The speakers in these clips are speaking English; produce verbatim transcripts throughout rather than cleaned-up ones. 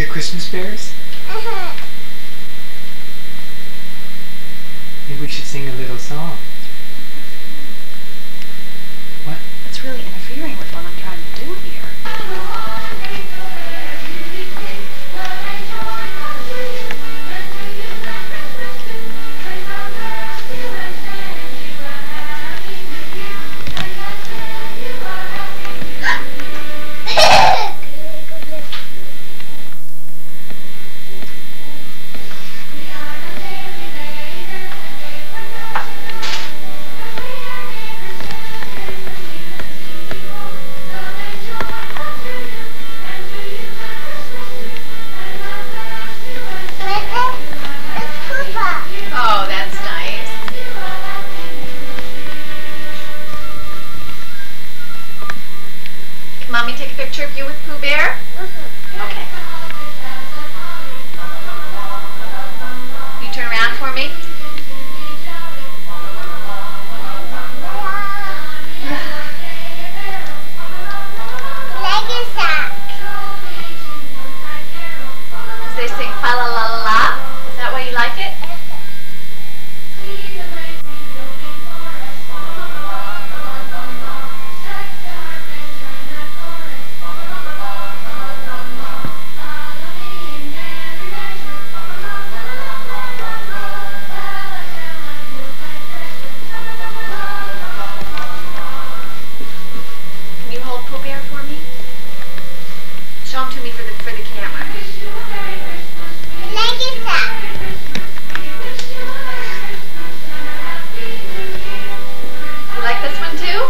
are Christmas bears? Uh-huh. Maybe we should sing a little song. What? It's really interfering with what I'm trying to do here. Oh, that's nice. Can Mommy take a picture of you with Pooh Bear? Uh-huh. Okay. You turn around for me? Lego sock. Because they sing fa la la la la. Is that why you like it? Can you hold Pooh Bear for me? Show him to me for the for the camera. Lego sock. You like this one too?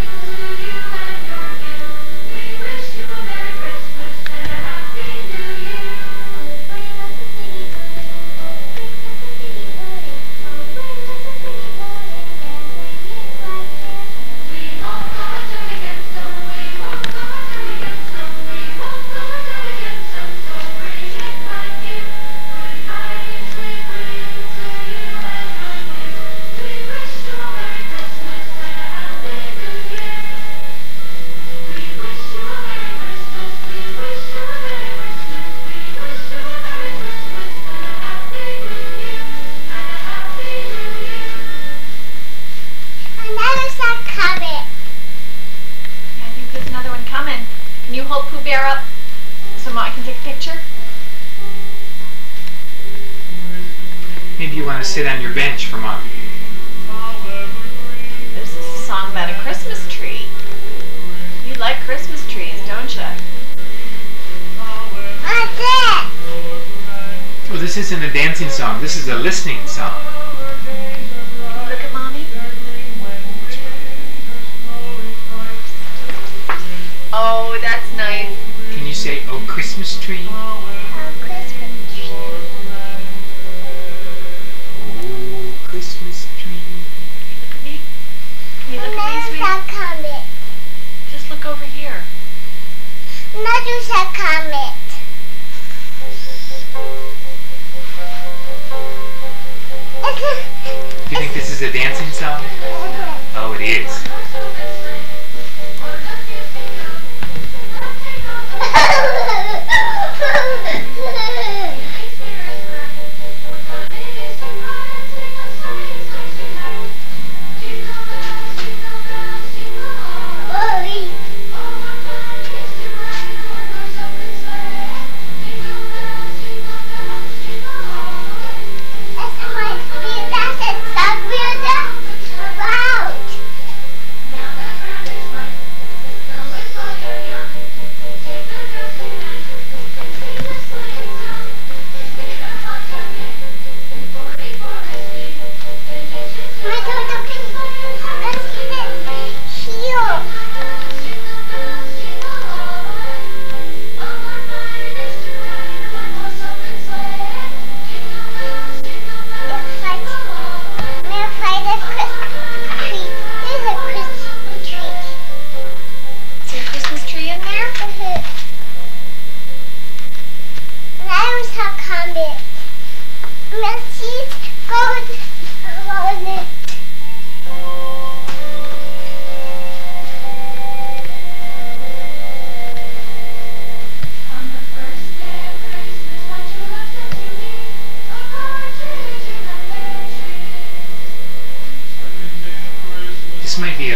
Another sock coming. Yeah, I think there's another one coming. Can you hold Pooh Bear up so I can take a picture? Maybe you want to sit on your bench for Mom. This is a song about a Christmas tree. You like Christmas trees, don't you? What's it? Well, this isn't a dancing song. This is a listening song. Look at Mommy. Oh, that's nice. Can you say, "Oh, Christmas tree"? Oh, Christmas tree. Oh, Christmas tree. Look at me. Can you look at me, Another sweetie? sock coming. Just look over here. Another sock coming. Do you think this is a dancing song? Oh, it is.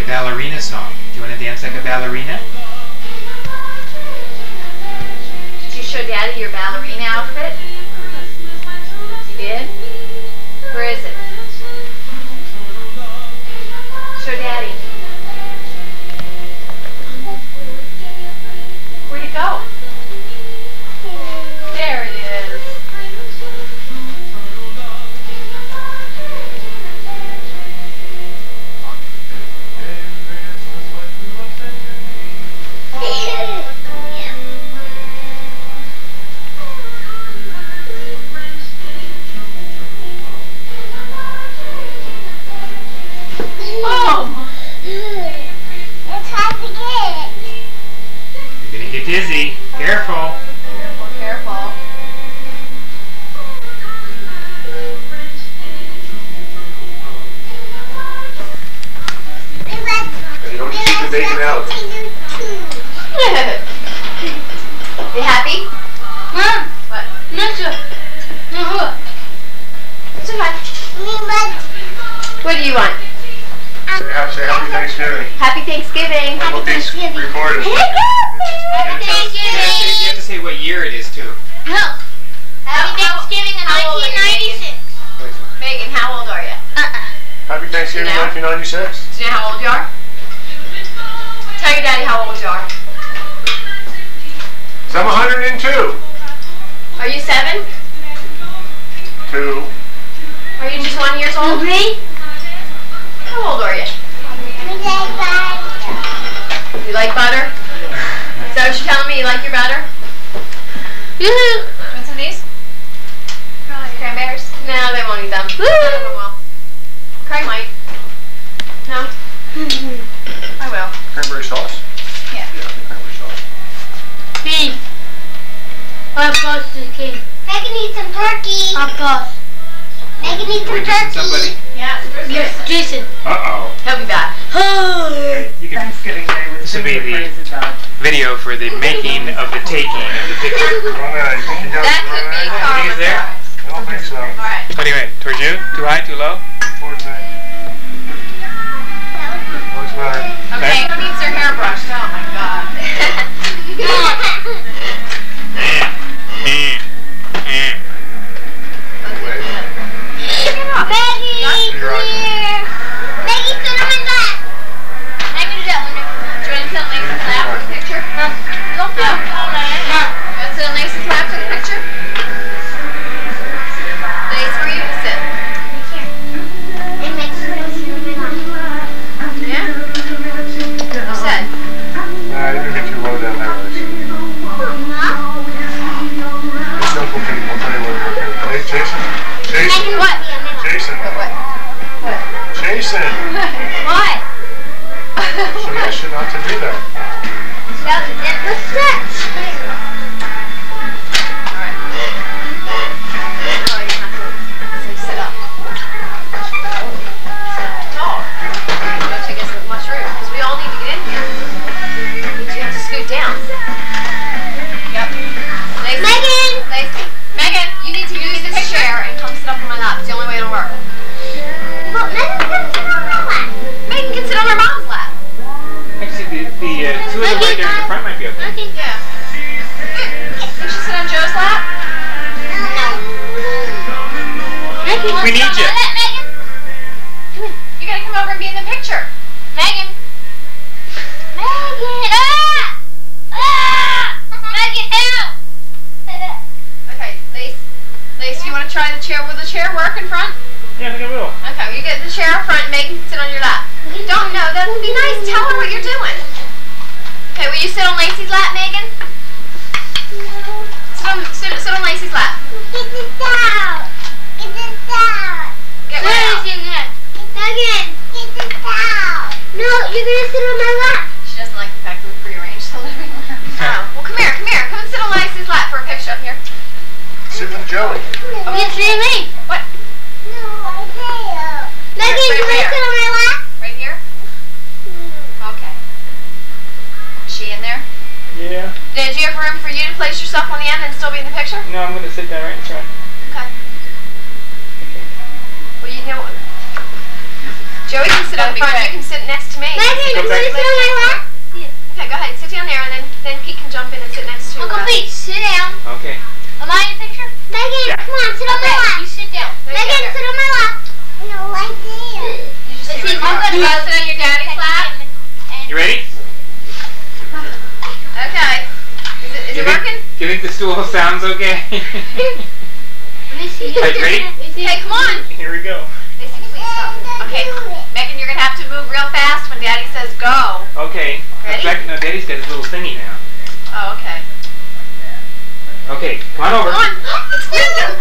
ballerina song. Do you want to dance like a ballerina? Did you show Daddy your ballerina outfit? You did? Where is it? Show Daddy. Where'd it go? There it is. Oh! It's hard to get. You're gonna get dizzy. Careful. Careful, careful. We went, You don't we keep the went bacon out. to you too. You happy? Mom, What? Mister, no, It's okay. we went, What do you want? Say, ha- say Happy Thanksgiving. Happy Thanksgiving. We'll be Thanksgiving. recorded. Happy You have to say- you have to say what year it is too. No. Happy How- Thanksgiving in how old are you, nineteen ninety-six. Megan, how old are you? Uh-uh. Happy Thanksgiving You know? nineteen ninety-six. Do you know how old you are? Tell your daddy how old you are. So I'm one hundred two. Are you seven? Two. Are you just one years old? Three. How old are you? We like butter. You like butter? Is that what you're telling me? You like your butter? Yoo-hoo. Want some of these? Cranberries? No, they won't eat them. None of them will. Craig might. No? I will. Cranberry sauce? Yeah. Yeah, I think cranberry sauce. Beef. Our boss is king. Megan needs some turkey. Our boss. Megan needs Are we some missing somebody? turkey. Yeah, it's Bruce. Yes, Jason. Uh-oh. He'll be back. You can, Thanksgiving Day with this will be the video for the making of the taking of the picture. Wrong eye. You think you got That it could wrong be eye? Carl. think it's there? I don't think so. Alright. What do you mean? Towards you? Too high? Too low? Towards me. Towards better. Okay, who needs their hair brushed? Oh my god. Wait. Maggie, You're on. here. Maggie, sit on my lap. Maggie, do that one. Do you want to sit on Lace's lap for the picture? Huh? Don't No. feel all You right. want to sit on Lace's lap for the picture? Lace, where you gonna sit? It makes sense. Yeah? You said. Nah, you're gonna get too low down there, Alice. Mama? It's Uncle Pete. I'll tell you what we're looking at. Hey, Jason? Jason? Megan, What? Jason? What? What? Jason! What? She asked you not to do that. That was it. What's that? Alright. Oh, you have to say sit up. Oh. Don't take as much room, because we all need to get in here. Means you have to scoot down. Yep. Lacey. Megan! Lacey. Megan, you need to use this chair and come sit up on my lap. It's the only way it'll work. Well, Megan can sit on my lap. Megan can sit on her mom's lap. Actually, the, the uh, two of them right there in the front might be okay. Okay. Yeah. Can she sit on Joe's lap? No. Megan, We need you. Let Megan. You gotta come over and be in the picture. Megan. Megan. Ah! Ah! Megan, help! Okay, Lace. Lace, you want to try the chair? Will the chair work in front? Yeah, I think I will. Okay, you get the chair up front and Megan can sit on your lap. You don't know, that would be nice. Tell her what you're doing. Okay, will you sit on Lacey's lap, Megan? Sit on, sit, sit on Lacey's lap. Get this out. Get this out. Get what out? Megan, get this out. No, you're gonna sit on my lap. She doesn't like the fact that we prearranged the living room. Oh, well, come here, come here. Come and sit on Lacey's lap for a picture up here. Sit with Joey. Oh, You see me? What? No, I can't. Megan, Right you wanna there. sit on my lap? Right here? Okay. Is she in there? Yeah. Did you have room for you to place yourself on the end and still be in the picture? No, I'm going to sit down right in front. Okay. Well, you know what? Joey can sit on the front. You can sit next to me. Megan, can you sit on my lap? Yeah. Okay, go ahead. Sit down there, and then then Pete can jump in and sit next to. Uncle Uh, Pete, sit down. Okay. Am I in the picture? Megan, Yeah. come on, sit on my lap. You sit down. Megan, sit on my lap. No, right there. You just sit right I'm there. gonna go sit on your daddy's lap. You ready? Okay. Is it is You it think, working? you think the stool sounds okay? Let me see. Are you ready? Hey, come on. Here we go. Mason, please stop. Okay, Megan, you're gonna have to move real fast when Daddy says go. Okay. Ready? Back, no, Daddy's got his little thingy now. Oh, okay. Okay, come on over. Come on. It's Megan.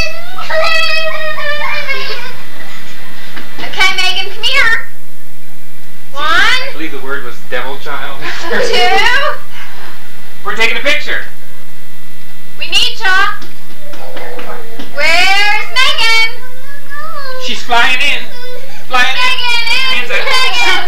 Okay, Megan, come here. I One, believe the word was devil child. two. We're taking a picture. We need ya. Where's Megan? She's flying in. Flying in. Megan is Means that Megan.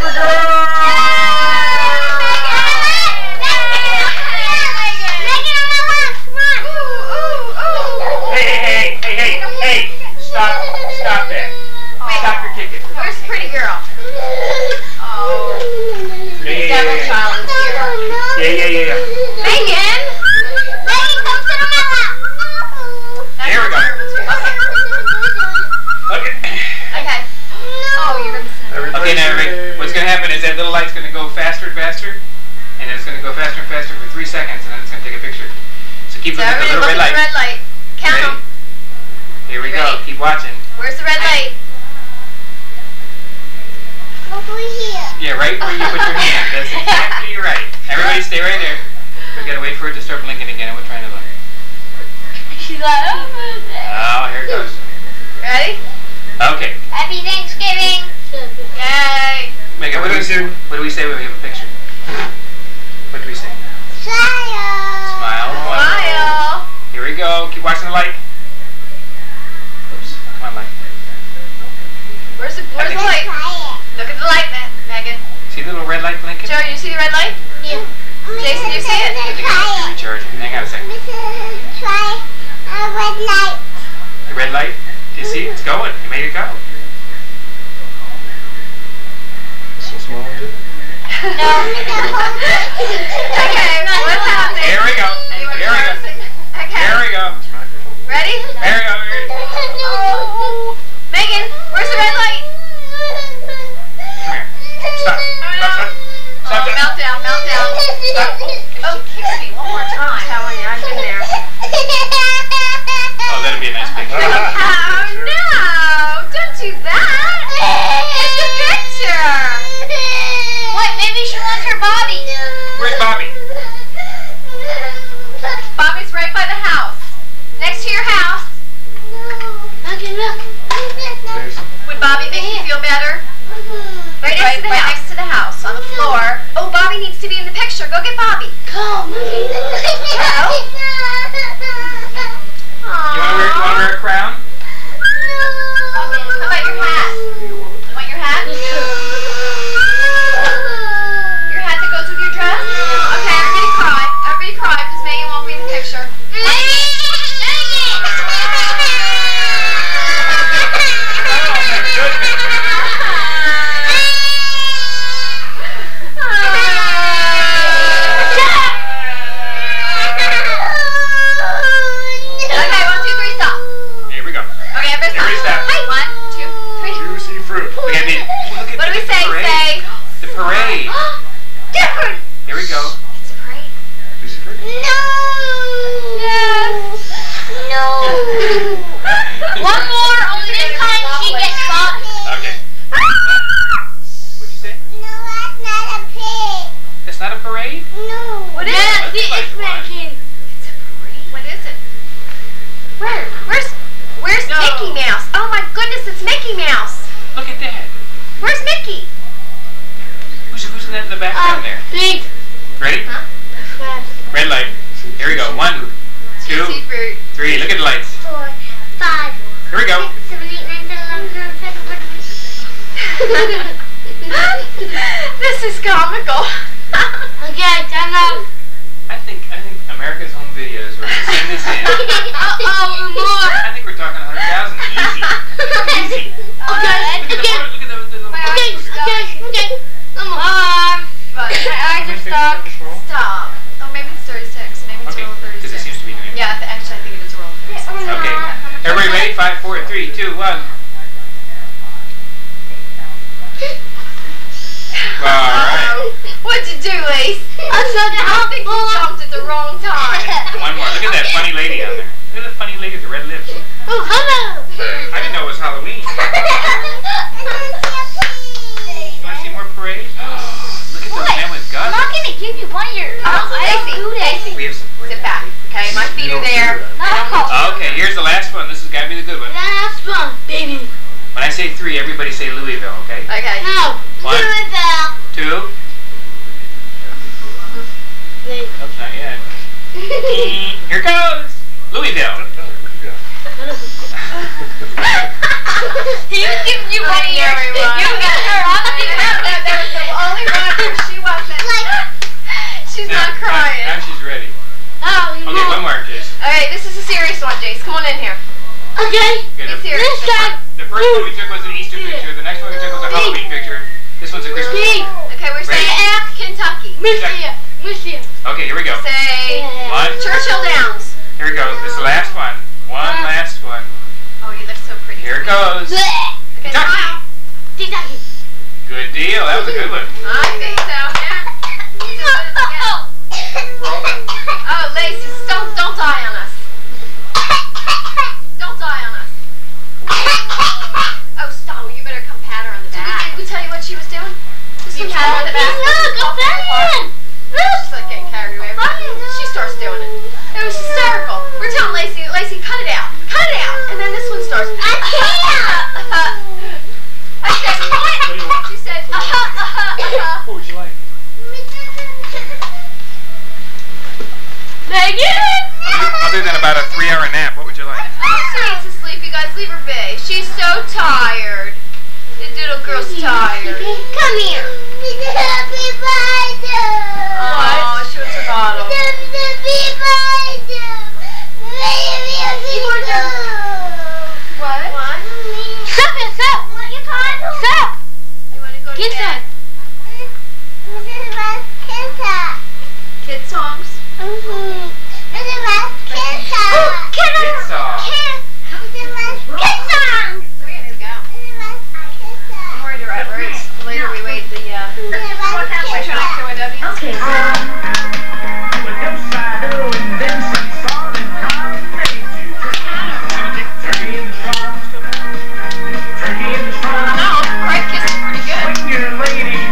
Hey, hey, hey, hey, hey, hey! Stop, stop that. Wait. Stop your kicking. Where's the pretty girl? Oh, Yeah, yeah, yeah, devil yeah. child is here. Yeah, yeah, yeah, yeah. Megan. Megan, come sit on my lap. That's There we go. terrible too. Okay. Okay. Okay. Oh, you're gonna sit. Okay, now everybody, what's going to happen is that little light's going to go faster and faster, and then it's going to go faster and faster for three seconds, and then it's going to take a picture. So keep So looking at the everybody little look red at the light. red light. Count Ready? them. Here we go. Ready? Keep watching. Where's the red light? Over here. Yeah, right where you put your hand. That's exactly right. Everybody stay right there. We got to wait for it to start blinking again, and we're trying to look. She's like, Oh, here it goes. Ready? Okay. Happy Thanksgiving. Yay. Megan, what do we say? What do we say when we have a picture? What do we say? Smile. Smile. Smile. Here we go. Keep watching the light. Oops. Come on, light. Where's the, where's the light? Look at the light, Ma Megan. See the little red light blinking? Joe, you see the red light? Yeah. Jason, you see it? I think I have to recharge it. Hang on a second. Try a red light. The red light? Do you see? It's going. You made it go. So small, is it? No. Okay, what's happening? Here we go. Anyone Here we go. noticing? Okay. Here we go. Ready? Here we go. Here we go. Oh. Megan, where's the red light? Come here. Stop. Stop. Stop. Oh, Stop. Stop. meltdown, meltdown. Oh, kiss me one more time. I'm telling you, I've been there. Oh, that'd be a nice picture. Oh, no. Don't do that. It's a picture. What? Maybe she wants her Bobby. Where's Bobby? Bobby's right by the house. Next to your house. Megan, look. There's Would Bobby make you feel better? Right next to the house. Next to the house, on the floor. Oh, Bobby needs to be in the picture. Go get Bobby. Come. You want to wear, you want to wear a crown? How about your hat? You want your hat? Your hat that goes with your dress? Okay, everybody cry. Everybody cry because Megan won't be in the picture. Okay, one, two, three, stop. Here we go. Okay, everybody Everybody stop. stop. Hey, one, two, three. juicy fruit. We got the, look at What do we the say? parade. Say. The parade. Different. Here we go. It's a parade. Juicy fruit? No. Yes. No. One more. Only this time she gets Bobby. Okay. What'd you say? No, that's not a pig. That's not a parade? No. What is yeah, it? the Like it's one. making. It's a parade. What is it? Where? Where's Where's No. Mickey Mouse? Oh my goodness, it's Mickey Mouse. Look at that. Where's Mickey? Who's, who's in that in the back down there? Big. Ready? Huh? Red light. Here we go. One, two, Juicy fruit. three. Look at the lights. Four, five, Here we go. six, seven, eight, nine, ten, eleven, twelve, thirteen, fourteen. This is comical. Okay, time out. I think I think America's Home Videos. We're gonna send this in. Uh-oh, more. I think we're talking a hundred thousand. Easy. Easy. Okay, Look at the okay. photo- look at the, the little. Okay, Everybody ready? Five, four, three, two, one. Alright. What'd you do, Lace? I think you jumped at the wrong time. One more. Look at that funny lady on there. Look at the funny lady with the red lips. Oh, hello. I didn't know it was Halloween. You want to see more parade? Look at those men with guns. I'm not going to give you one of your... Oh, Lacy, Lacy. We have some parade. Sit back, okay? My feet are there. Okay, here's the last one. This has got to be the good one. Last one, baby. When I say three, everybody say Louisville, okay? Okay. No. One. Louisville. Two. Wait. Oops, not yet. Here goes. Louisville. He was giving you one I ear. know he was. You got her on the That, that was the only one where she wasn't. She's Now- not crying. Now, now she's ready. Oh, you Okay, know. one more, Jace. Okay, this is a serious one, Jace. Come on in here. Okay. Okay, Be the, serious. This time. the first one we took was an Easter picture. The next one we took was a Halloween picture. This one's a Christmas Steve. picture. Okay, we're Ready? saying Kentucky. Michigan. Michigan. Okay, here we go. Say One. Churchill Downs. Here we go. This is the last one. One last one. Oh, you look so pretty. Here it goes. Okay, smile. Kentucky. Good deal. That was a good one. I think so, yeah. Let's do this again. Oh, Lacey, don't, don't die on us. Don't die on us. Oh, stop. You better come pat her on the back. Did we tell you what she was doing? Just you pat her on the back. Look, a fan. She's like getting carried away. She starts doing it. It was hysterical. We're telling Lacey, Lacey, cut it out. Cut it out. And then this one starts. I can't. I said, what? do you want? She said, uh-huh, uh-huh, uh-huh. What would you like? Megan. Other than about a three-hour nap, what would you like? Oh, she needs to sleep. You guys leave her be. She's so tired. The little girl's tired. Come here. Happy birthday. Oh, she wants a bottle. Happy birthday. What? What? Stop it, stop. You can't. Stop. You want to go to Kiss bed? her. Kid songs? Mm-hmm. Kiss her. Kiss song. Kiss her. We have to go. I'm worried you're at Roots. Later we wait the, uh... We're trying to K Y W. Okay. No, Craig kissed it pretty good.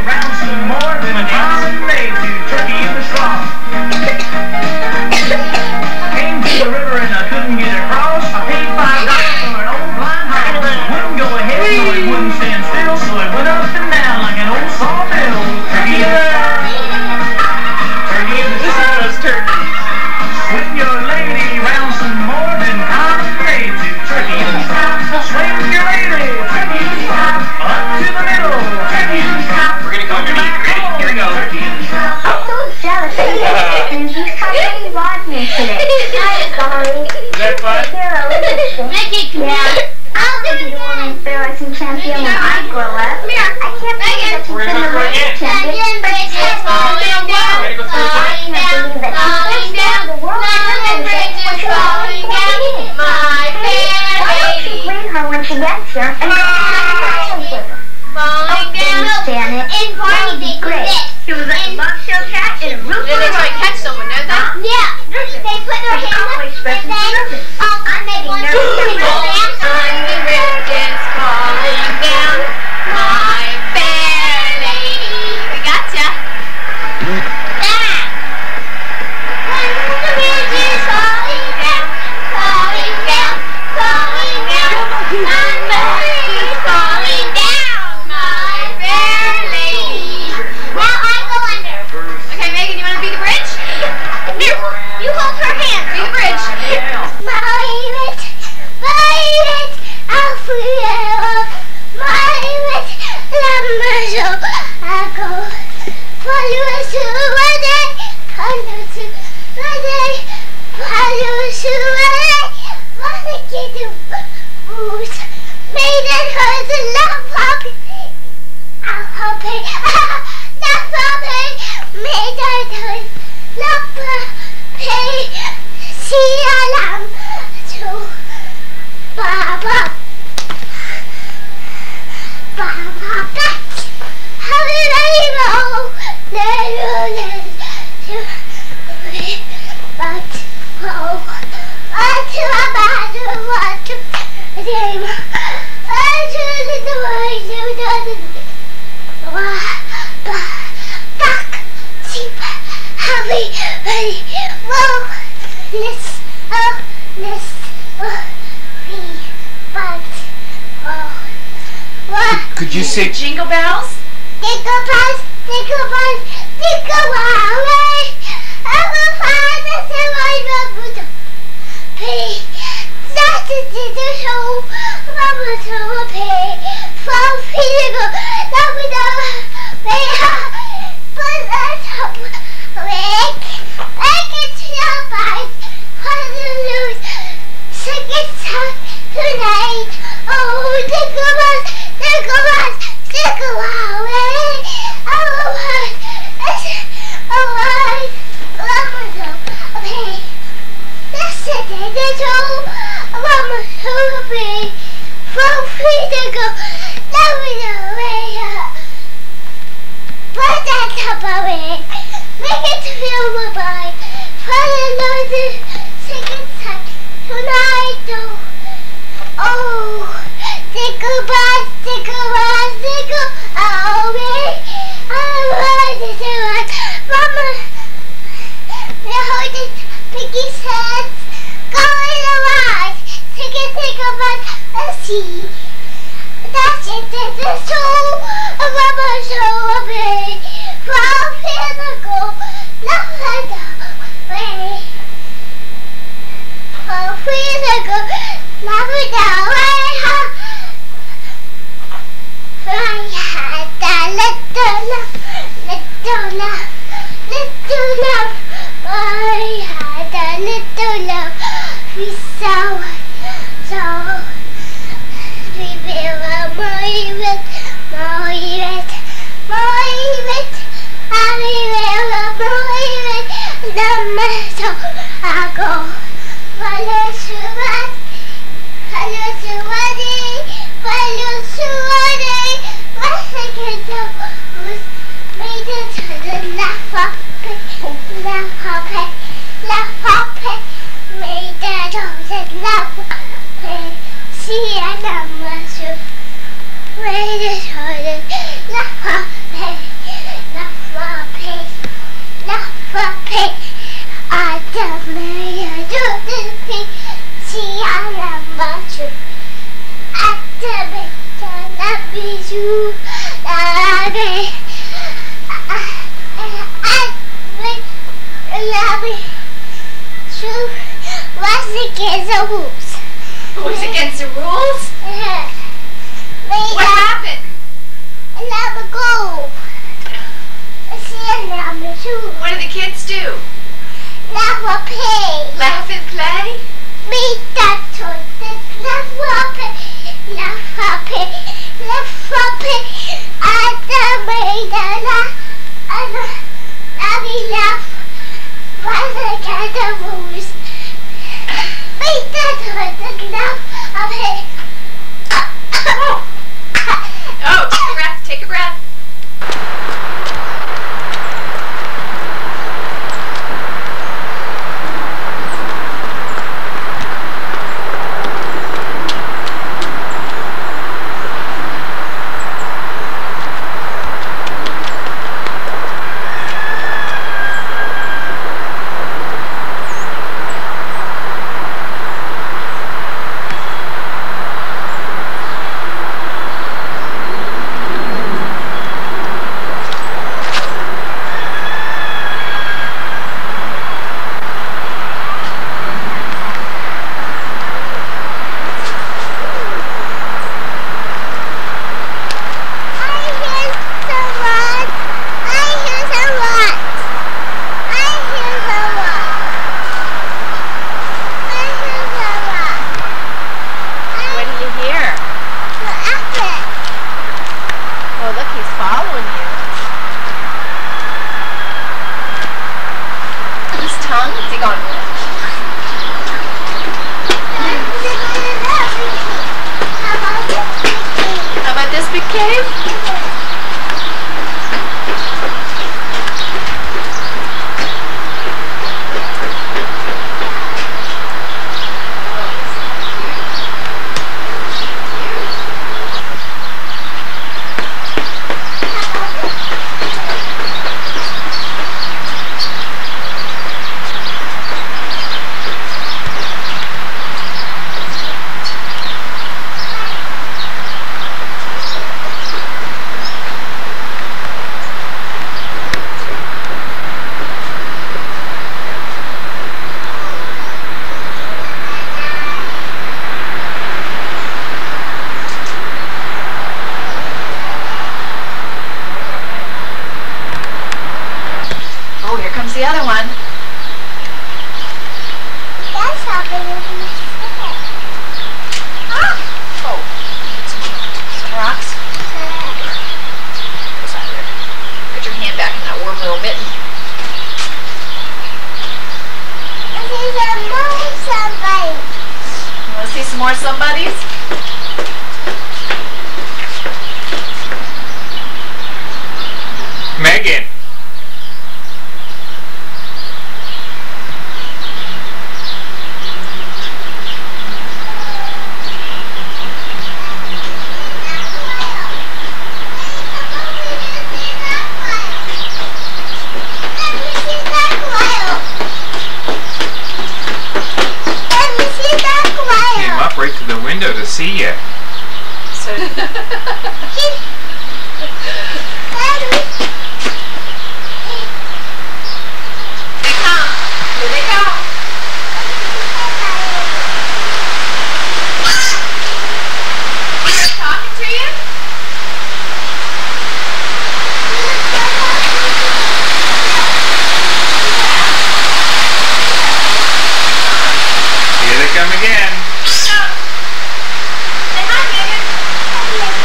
We're gonna go underneath. Ready? Here we go. Is that fun? Make it come here. I'll do it again. Champion when I grow up. Come here. I can't believe that We're gonna go through it again. champion. Bridge is falling down. Ready to go through it again? Falling down. Falling down. London Bridge is falling down. My fair Why don't you lady. greet her when she gets here and come with her? Falling down. Janet. In party they do Great. this. She was like a bombshell cat in a roof. Then they try and catch someone, don't they? Yeah. They put their hands up and then um, and they want to put their hands Did you say Jingle bells? Jingle bells, jingle bells, jingle all the way. Our Father, the Lord, the Buddha. Pay, that's the little show. Mama, so a pay. From Peter, that we know. We are, but that's how we make. Make it to your bike. Hallelujah. Sing it song tonight. Oh, jingle bells, jingle bells, jingle all the way. Our Father, our Lord, Mama, so a pay. That's the little show. Mama, so a pay. From Peter, that we know. We are. But that's how we make it to feel my body. Father, Lord, sing it song tonight. Oh, jingle bells, jingle bells, jingle all the way. I want to do it. Mama, we're holding Piggy's hands. Going around, sing it, jingle bells, and see. That's it, it's a show. Mama, show a bit. From here to go, love and away. From here to go, love and away. I had a little love, little love, little love. I had a little love. We saw, saw. We will move it, move it, move it. I will move it. The metal I go. Follow Suwadi, follow Suwadi, follow Suwadi. What I can do was made it to the left of it, left of it, left of it. Made it to the left of it. See, I never should. Made it to the left of it, left of it, left of it. I don't know do this thing. See, I never should. I don't know that be you. I be. I be. Love me. True. What's against the rules? What's against the rules? What happened? Let me go. See, let me too. What do the kids do? Let me play. Laugh and play? Me that toy. Let me play. Let me play. Let me play. I don't make a laugh. I don't. Let me laugh. What's against the rules? Me that toy. Let me play. Oh, take a breath, take a breath. Oh, some rocks. What's that there? Put your hand back in that warm little mitten. You want to see some more somebodies? Megan. Came up right to the window to see you. So. They come. Here they come. They're talking to you? Here they come again. Say hi, Megan.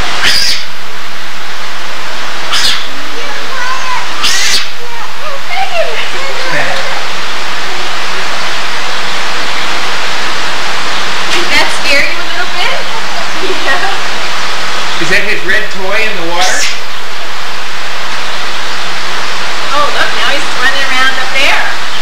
Did that scare you a little bit? Yeah. Is that his red toy in the water? Oh, look, now he's running around up there.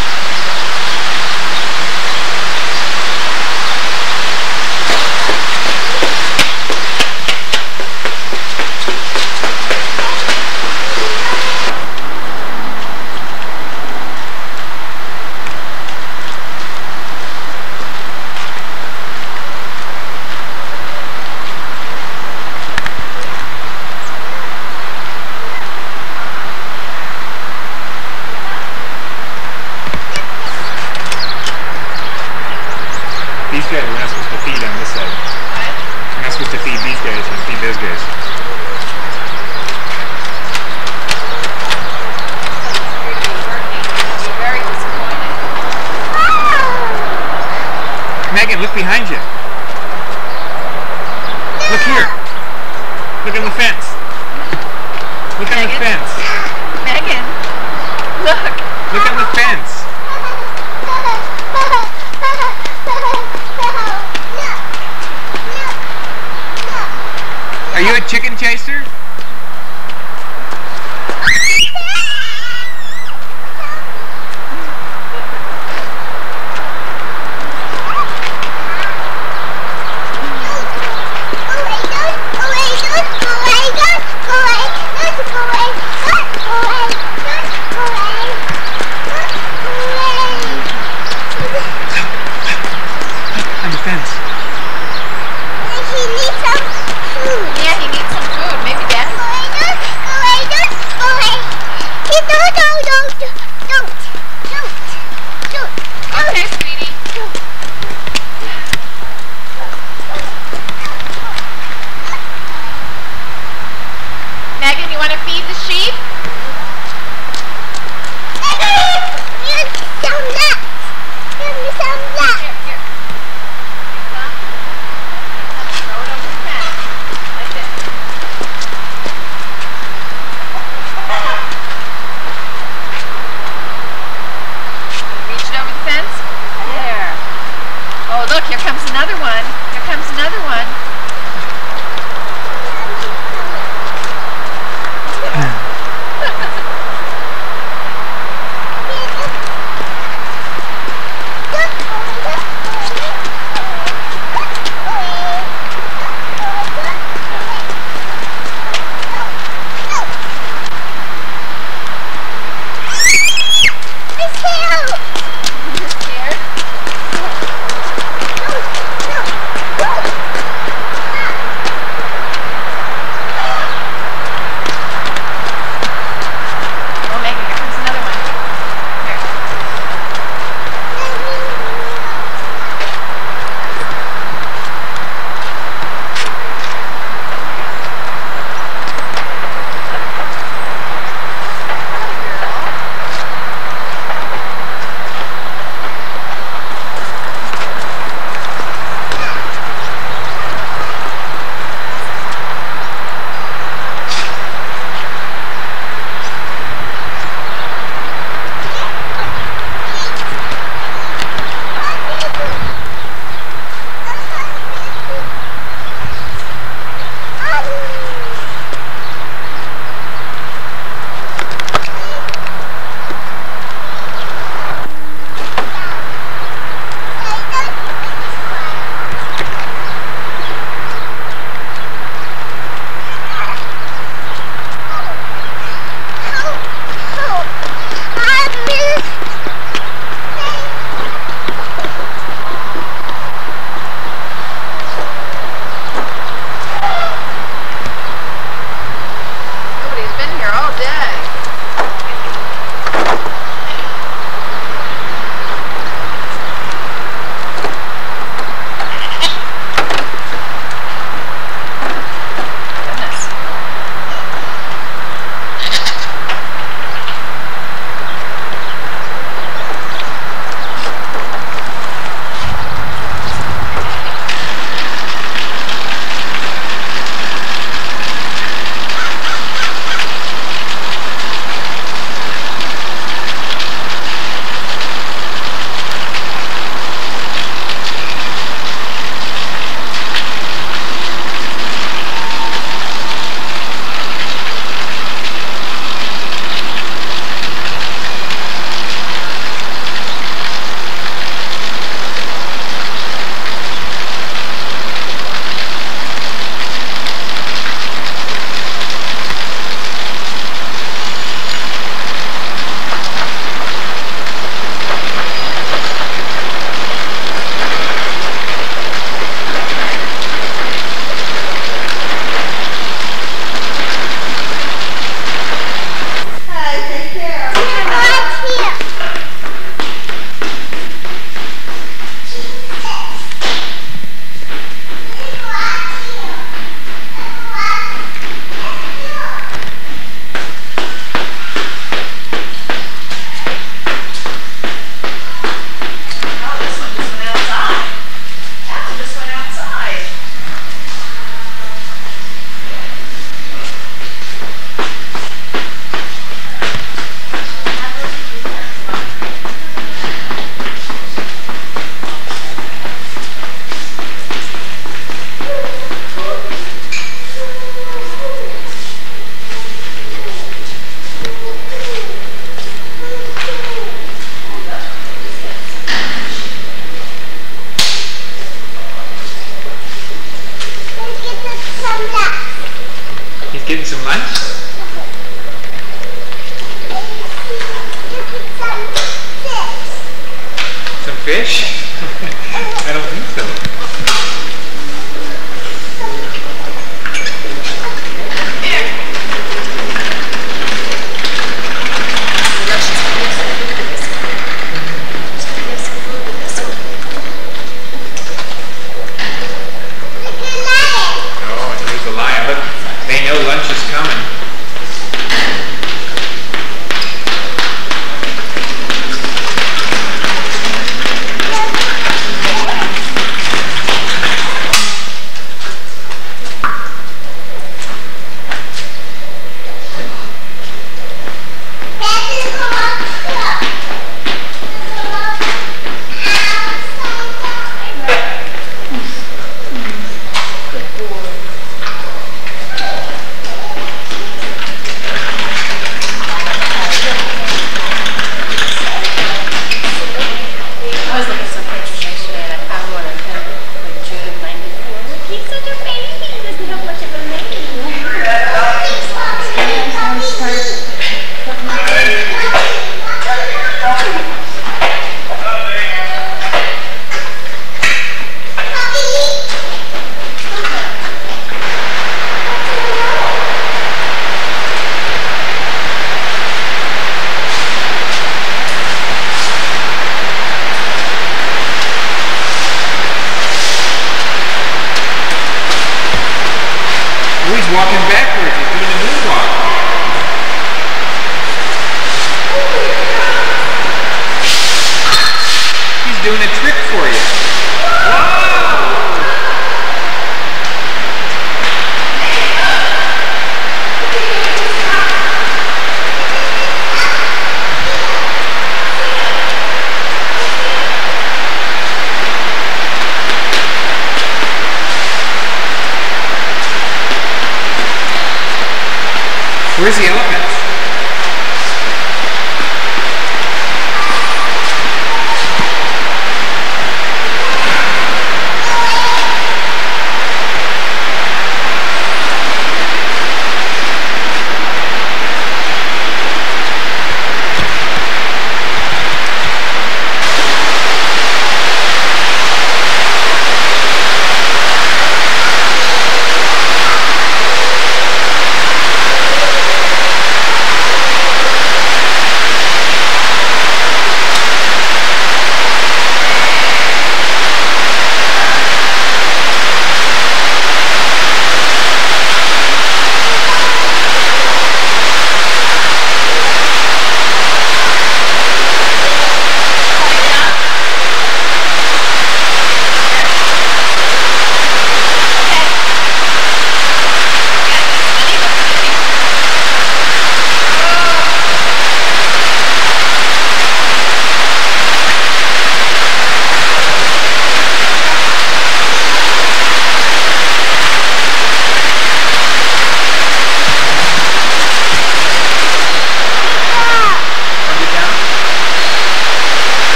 These guys, we're not supposed to feed on this side. We're not supposed to feed these guys, we're feed those guys. Very disappointed. Megan, look behind you. Look here. Look on the fence. Look on the Megan? fence. Megan, look. Look on the fence. Are you a chicken chaser? some lunch? Some fish? I don't think so. Oh, and here's the lion. Look, they know lunch is coming. Walking backwards, he's doing a moonwalk. He's doing a trick for you. Whoa! Where's the elephant?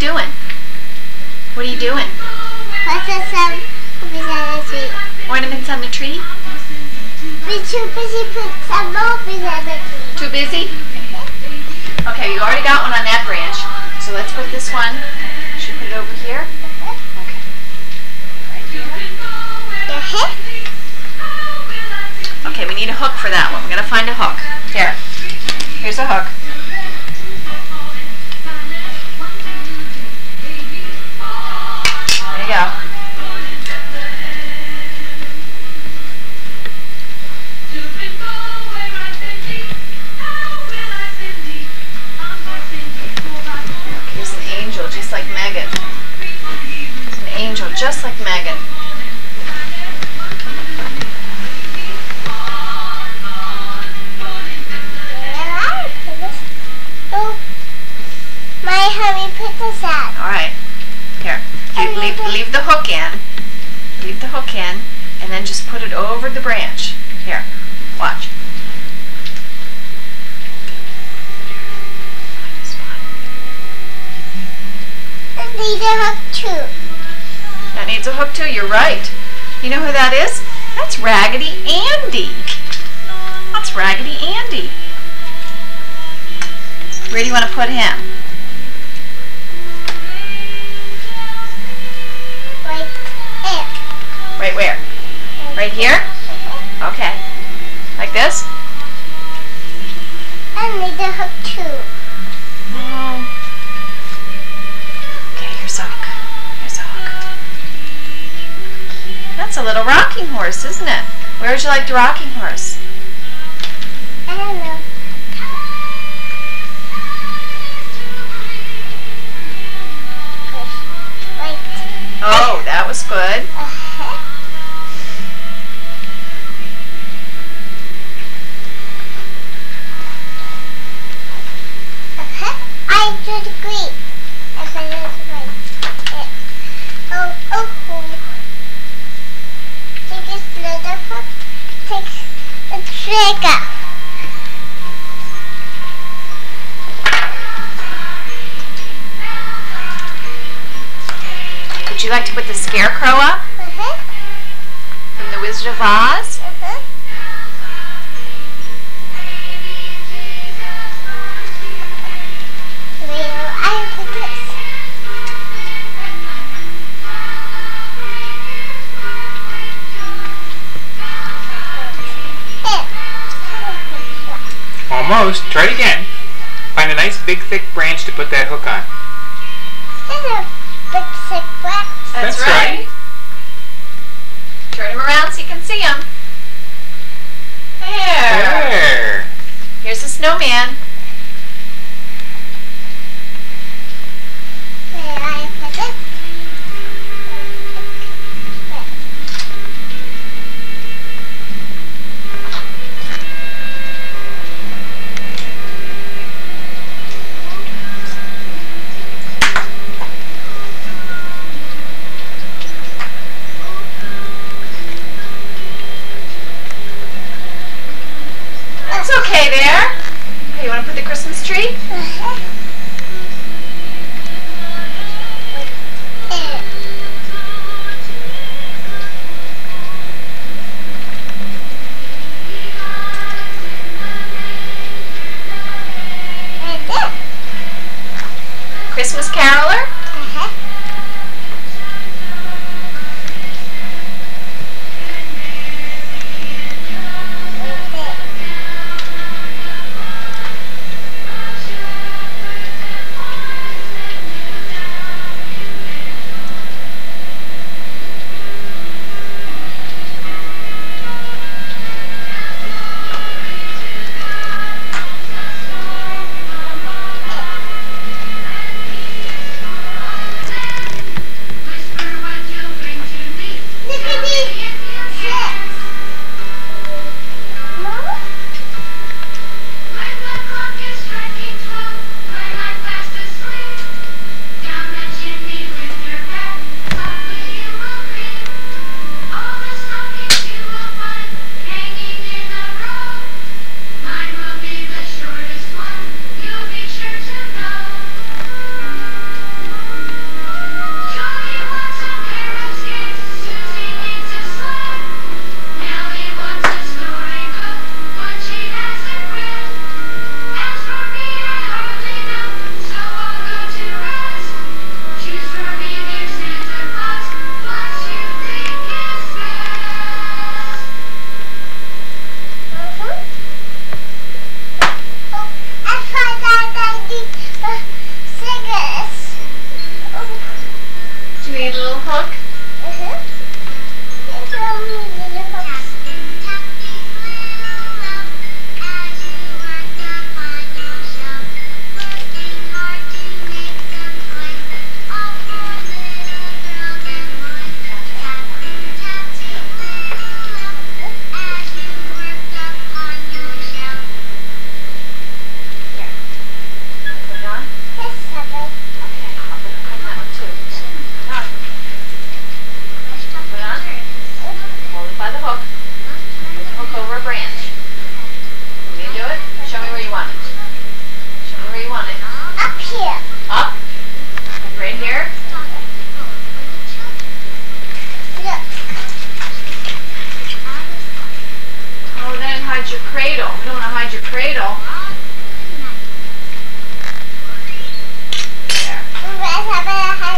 doing? What are you doing? What's the sun? Beside the tree. Ornaments on the tree? We're too busy put some more beside the tree. Too busy? Okay, you already got one on that branch. So let's put this one. Should we put it over here? Okay. Right here. Uh-huh. Okay, we need a hook for that one. We're going to find a hook. Here. Here's a hook. There you go. Here's an angel just like Megan. It's an angel just like Megan. My honey put this on. Alright. Here. You leave, leave the hook in. Leave the hook in. And then just put it over the branch. Here. Watch. It needs a hook too. That needs a hook too. You're right. You know who that is? That's Raggedy Andy. That's Raggedy Andy. Where do you want to put him? Right here. Right where? Right here? Okay. Like this? I need a hook too. Oh. Okay, here's a hook. Here's a hook. That's a little rocking horse, isn't it? Where would you like the rocking horse? I don't know. Right. Oh, that was good. Uh-huh. Uh-huh. I did green. I put it right. Yeah. Oh, oh, oh. Take this little hook. Take the trigger. Would you like to put the scarecrow up Uh-huh. from the Wizard of Oz? Uh-huh. Where I put this? Here. Almost. Try it again. Find a nice big thick branch to put that hook on. There's a big sick black. That's, That's right. right. Turn him around so you can see him. There. There. Here's the snowman. Where I put it? That's okay there. Hey, you want to put the Christmas tree? Uh-huh. Here. Right there. Christmas caroler? Uh-huh. Right there. don't want to hide your cradle. There. No, we don't want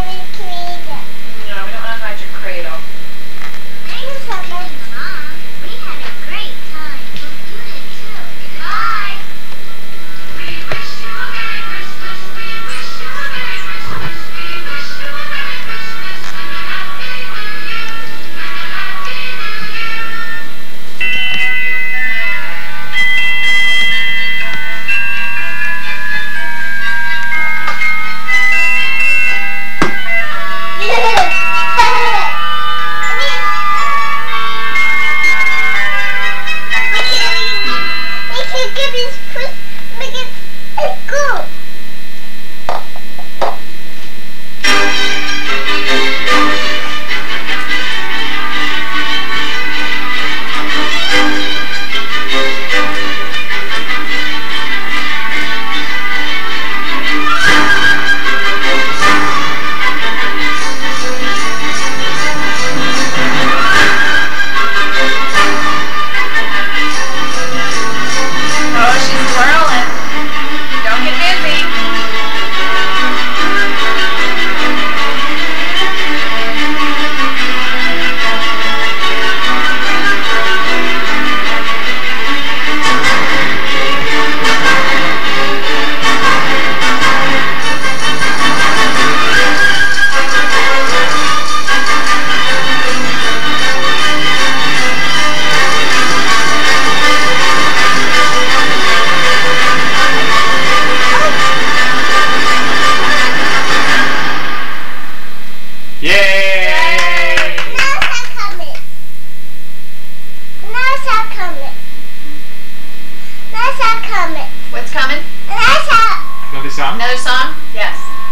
to hide your cradle. What's coming? Another song? Another song? Yes.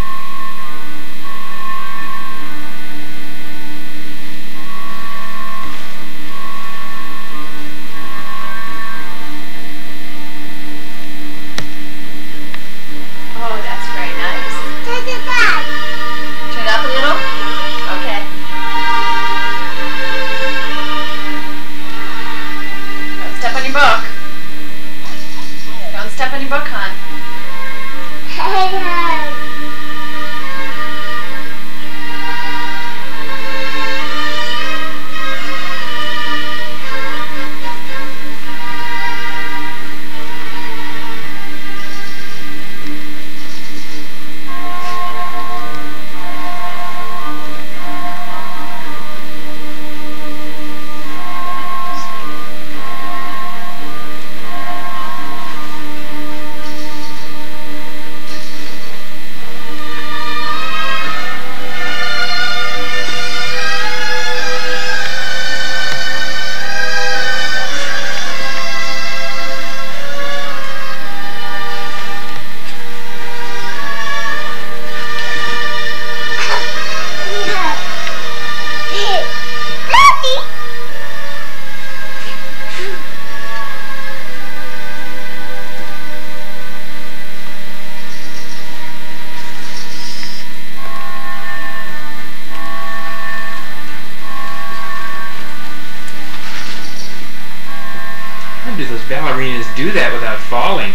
Oh, that's very nice. Turn it up a little? Okay. Don't step on your book. Don't step on your book, hon. How do those ballerinas do that without falling?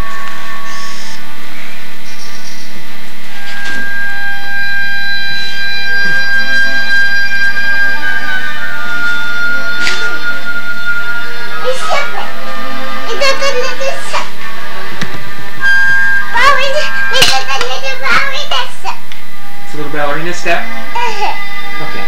It's a little ballerina step? Okay.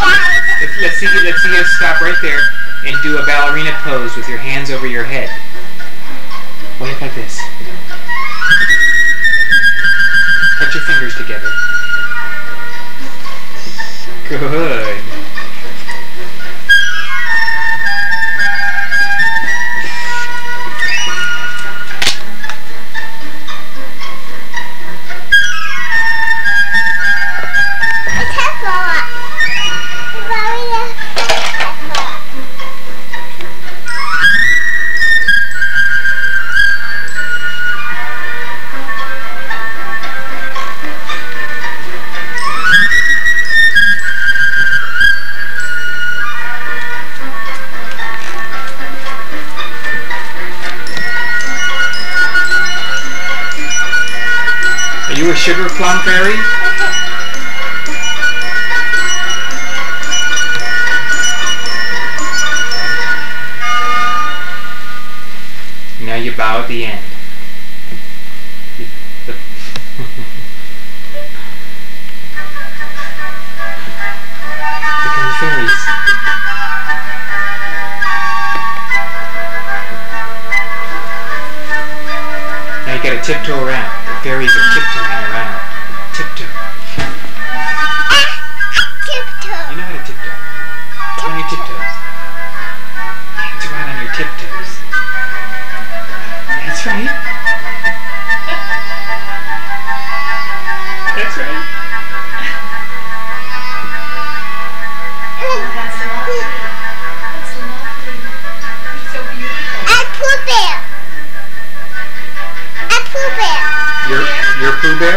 Let's see, let's see you stop right there and do a ballerina pose with your hands over your head. Wave like this. Touch your fingers together. Good. Are you a sugar plum fairy? Now you bow at the end. You, the Look at the fairies. Now you gotta tiptoe around. The fairies are tiptoeing around. Tiptoe. Tiptoe. You know how to tiptoe. Get on your tiptoes. Dance around on your tiptoes. That's right. That's right. Oh, that's lovely. That's lovely. You're so beautiful. And Pooh Bear. And Pooh Bear. You're, you're Pooh Bear?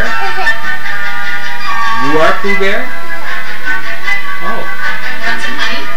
You are Pooh Bear? Oh. Want some honey?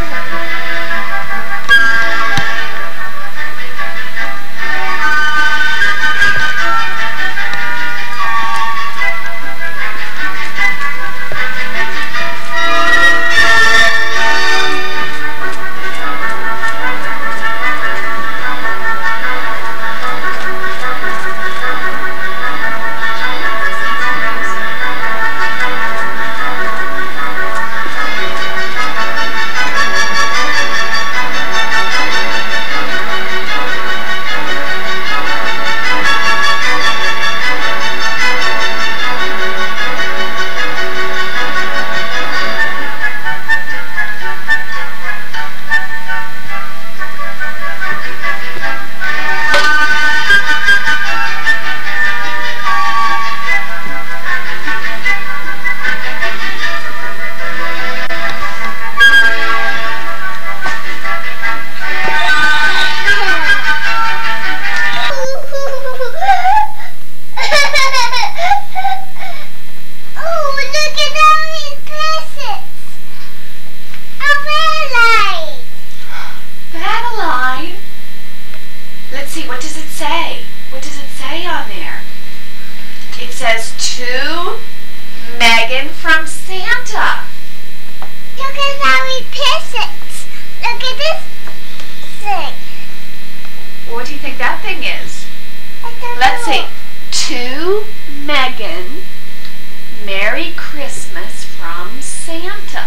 to Megan from Santa. Look at how he pisses. Look at this thing. What do you think that thing is? I don't Let's know. see. To Megan, Merry Christmas from Santa.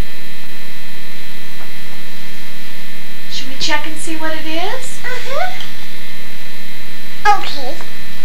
Should we check and see what it is? Uh-huh. Okay.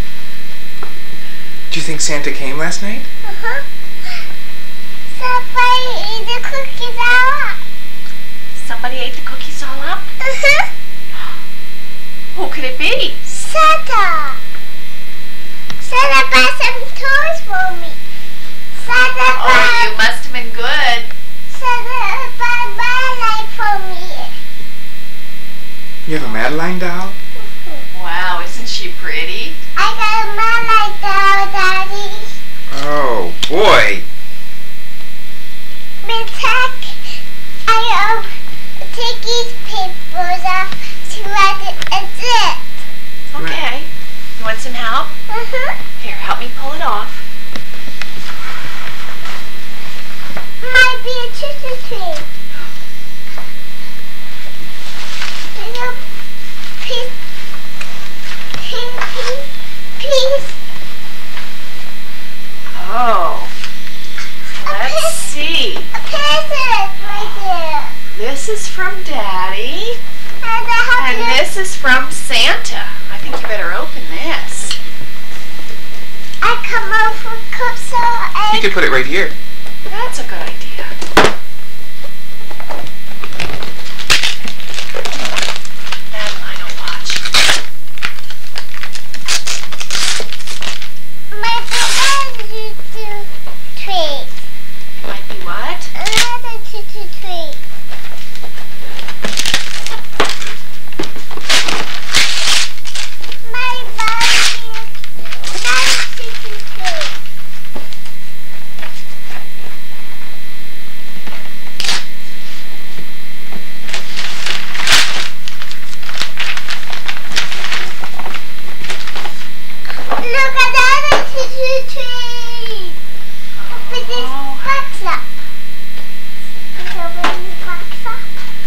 Do you think Santa came last night? Uh-huh. Somebody eat the cookies all up. Somebody ate the cookies all up? Uh-huh. Who could it be? Santa. Santa bought some toys for me. Santa Oh, bought, you must have been good. Santa bought my light for me. You have a Madeline doll? Wow, isn't she pretty? I got my light doll, Daddy. Oh, boy. Attack. I um take these papers off to write it. It's it. Okay. You want some help? Uh-huh. Here, help me pull it off. Might be a trick or treat. Little piece, pink piece, piece. Oh. Let's see. A present right there. This is from Daddy. And I have And this. this is from Santa. I think you better could put it right here. That's a good idea. And I know watch. My brother used to treat. Might be what? Another to treat. My brother another to treat. Look at that to treat. Open this box up. Open this box up.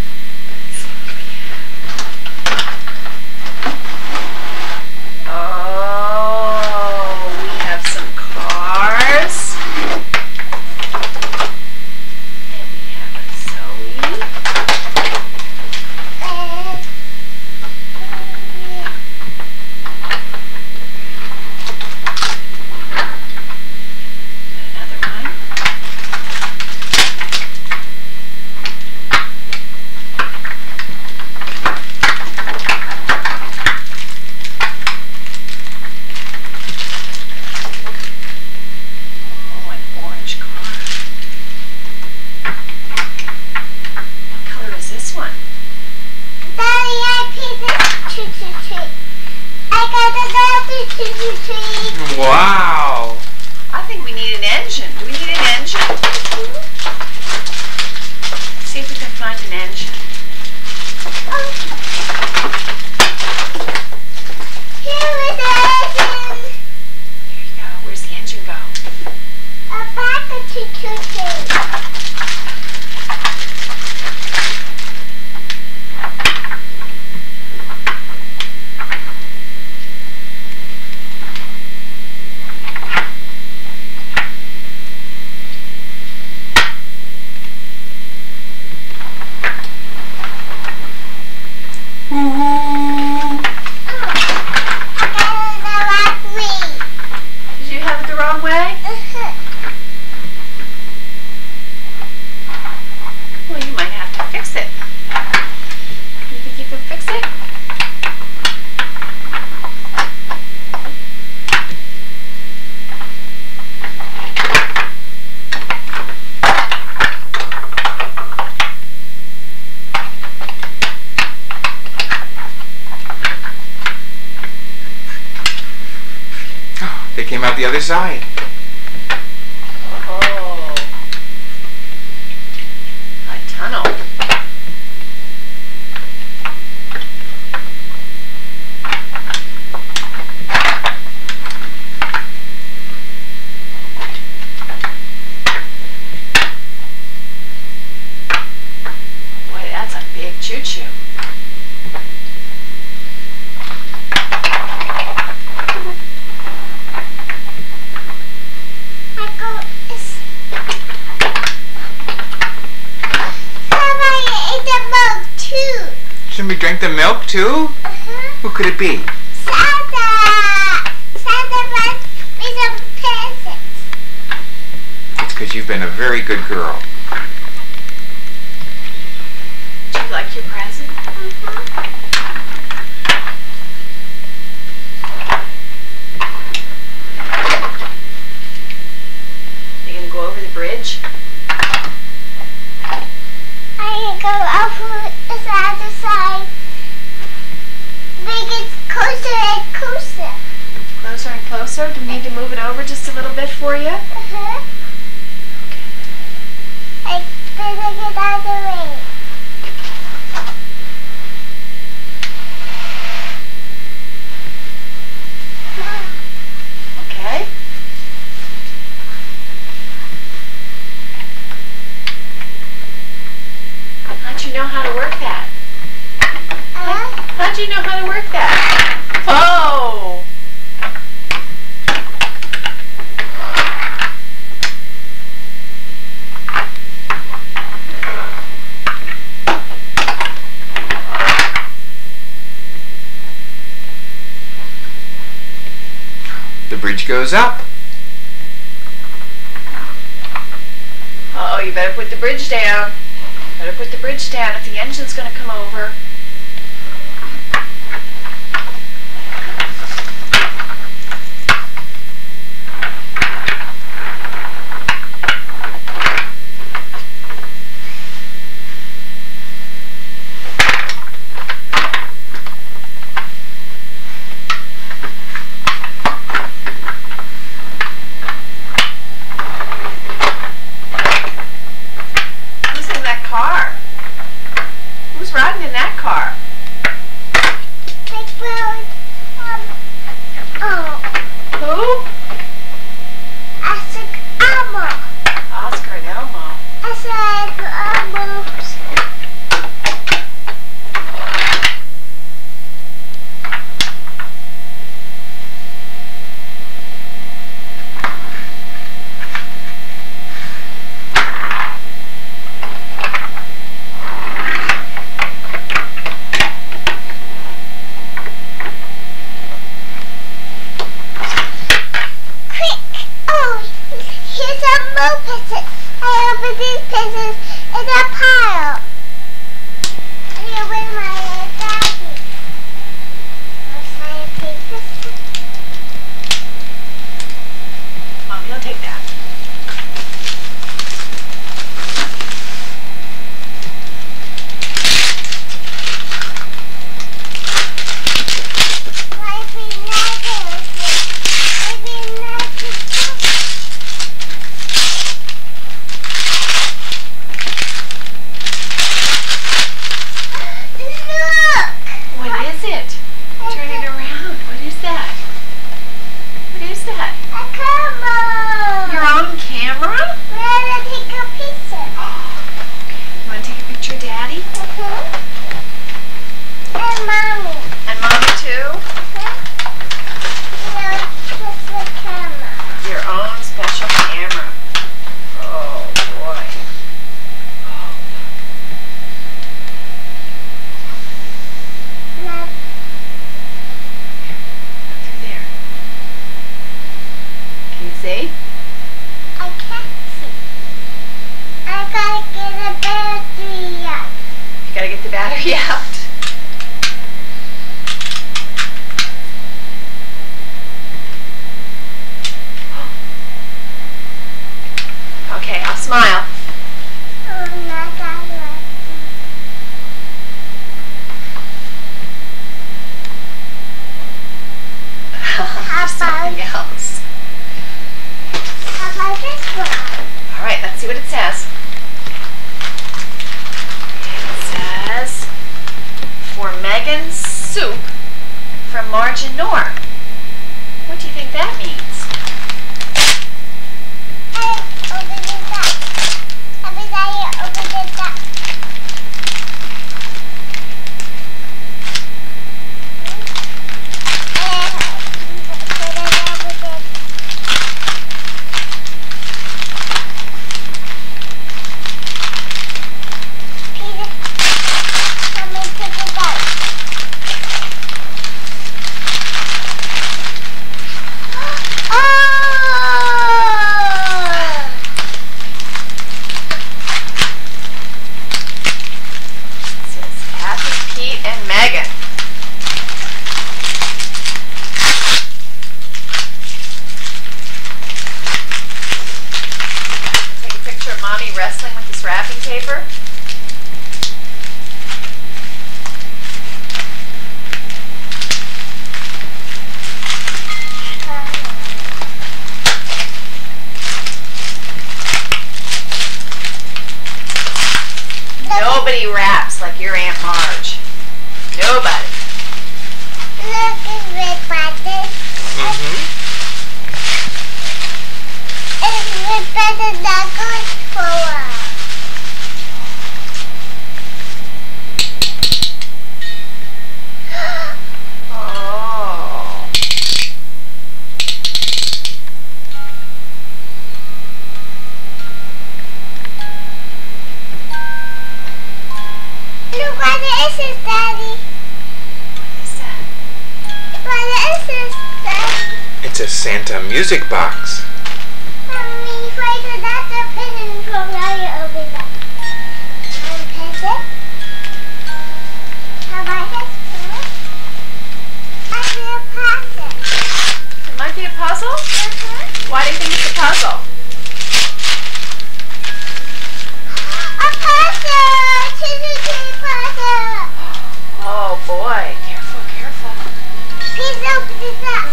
Oh, we have some cars. And we have a Zoe. And Another one. Oh, an orange car. What color is this one? Daddy, I picked this treat treat treat. I got another treat treat treat. Wow. I think we need an engine. Do we need an engine? See if we can find an engine. Oh. Here is the engine. Here you go. Where's the engine go? A back of treat treat treat. Did you have it the wrong way? Well, you might have to fix it. You think you can fix it? They came out the other side. Oh. A tunnel. Boy, that's a big choo-choo. Somebody drank the milk too? Uh-huh. Who could it be? Santa! Santa brought me some presents. It's because you've been a very good girl. Do you like your present? You gonna go over the bridge? I can go over the other side. Make it closer and closer. Closer and closer? Do we need to move it over just a little bit for you? Uh-huh. I better get out of the way. Okay. How'd you know how to work that? Uh, How'd you know how to work that? Oh! The bridge goes up. better put the bridge down. Better put the bridge down if the engine's going to come over. Riding in that car. Like, well, um, oh. Who? Oscar Elmo. Oscar and Elmo. I said Elmo. I open these pieces in a pile. Here with my daddy. I'll take this one. Mommy will take that. See? I can't see. I gotta get the battery out. You gotta get the battery out. Okay, I'll smile. Oh, not that How something else. How about this one? All right, let's see what it says. It says, for Megan's soup from Marge and Nor. What do you think that means? I open this up. Everybody open this up. Wrestling with this wrapping paper. Nobody wraps like your Aunt Marge. Nobody. Look at red buttons. Mm-hmm. It's red buttons that goes forward. Oh. Look what this is, Daddy. What is that? What is this, Daddy? It's a Santa music box. Mommy, wait till that's a pin from now you open. Why do you think it's a puzzle? A puzzle! Chitty chitty puzzle! Oh boy, careful, careful. Please open this up.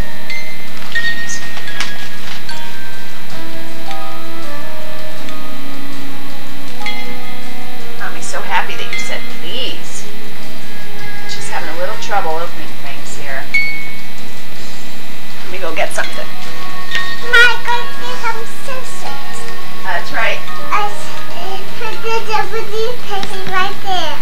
Mommy's so happy that you said please. She's having a little trouble opening things here. Let me go get something. Michael, get some scissors. That's right. I uh, put the double D pieces right there.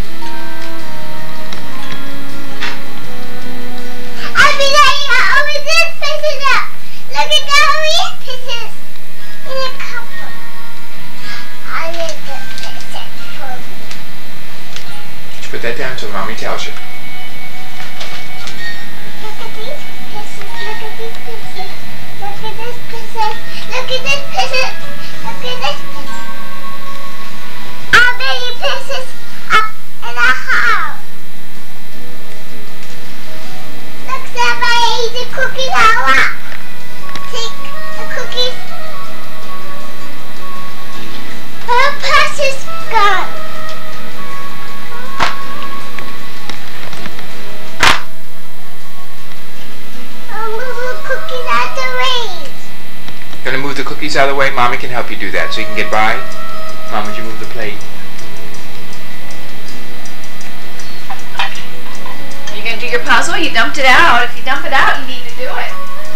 I'll be like, I'll open this pieces up. Look at the orange pieces in a couple. I'll make the pieces for me. Put that down till Mommy tells you. Look at these pieces. Look at these pieces. Look at this pieces. Look at this pieces. Look at this pieces. How many pieces up in the house? Look, somebody ate the cookies out loud. Take the cookies. Her pieces gone. I'll move the cookies out the way. Gonna move the cookies out of the way? Mommy can help you do that so you can get by. Mom, would you move the plate? Are you going to do your puzzle? You dumped it out. If you dump it out, you need to do it.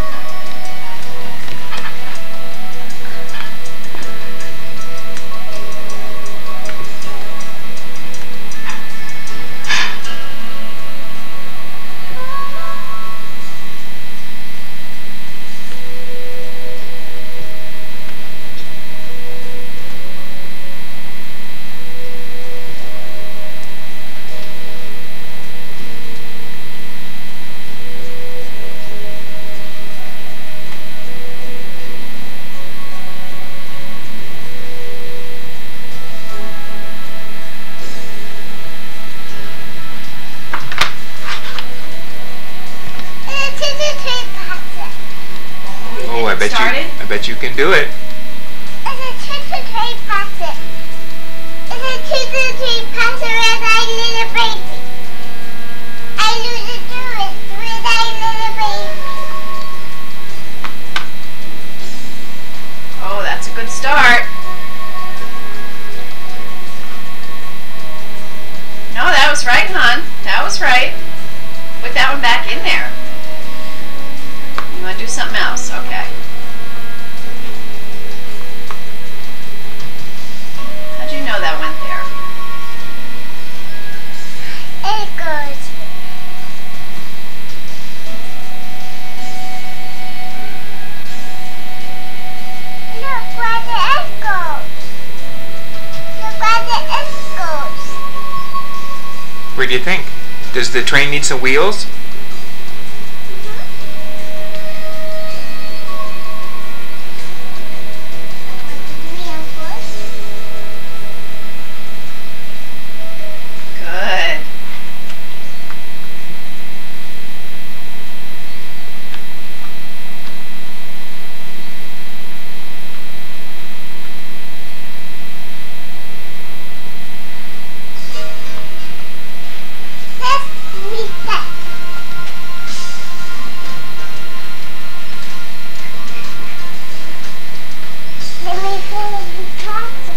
Oh, I bet you. Started? I bet you can do it. It's a trick-or-treat puzzle. It's a trick-or-treat puzzle with a little baby. I used to do it with a little baby. Oh, that's a good start. No, that was right, hon. That was right. Put that one back in there. You want to do something else? Okay. How'd you know that went there? It goes. Look where the S goes. Look where the S goes. Where do you think? Does the train need some wheels? Good. Let's read that. Let me finish the puzzle.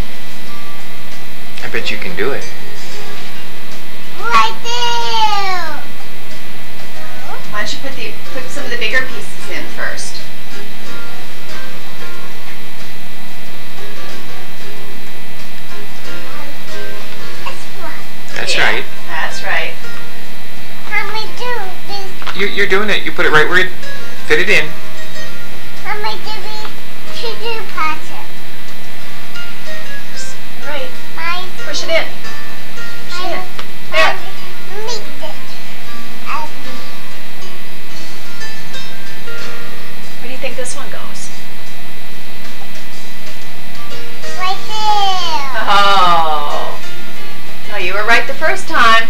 I bet you can do it. Right there. Why don't you put the put some of the bigger pieces in first? That's one. That's Yeah, right. That's right. How many do this? You, you're doing it. You put it right where it fit it in. How many do we to do puzzle? Right. Mine. Push it in. Push it in. There. Meet this. Where do you think this one goes? Right there. Oh. Oh, you were right the first time.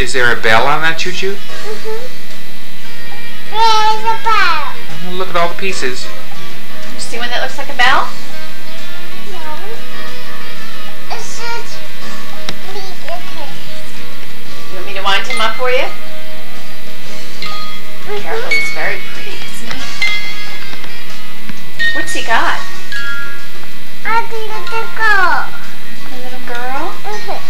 Is there a bell on that choo-choo? Mm-hmm. Where's the bell? Oh, look at all the pieces. You see one that looks like a bell? No. It's just big and You want me to wind him up for you? Careful, he's very pretty, isn't he? What's he got? I think it's a girl. A little girl? Mm-hmm.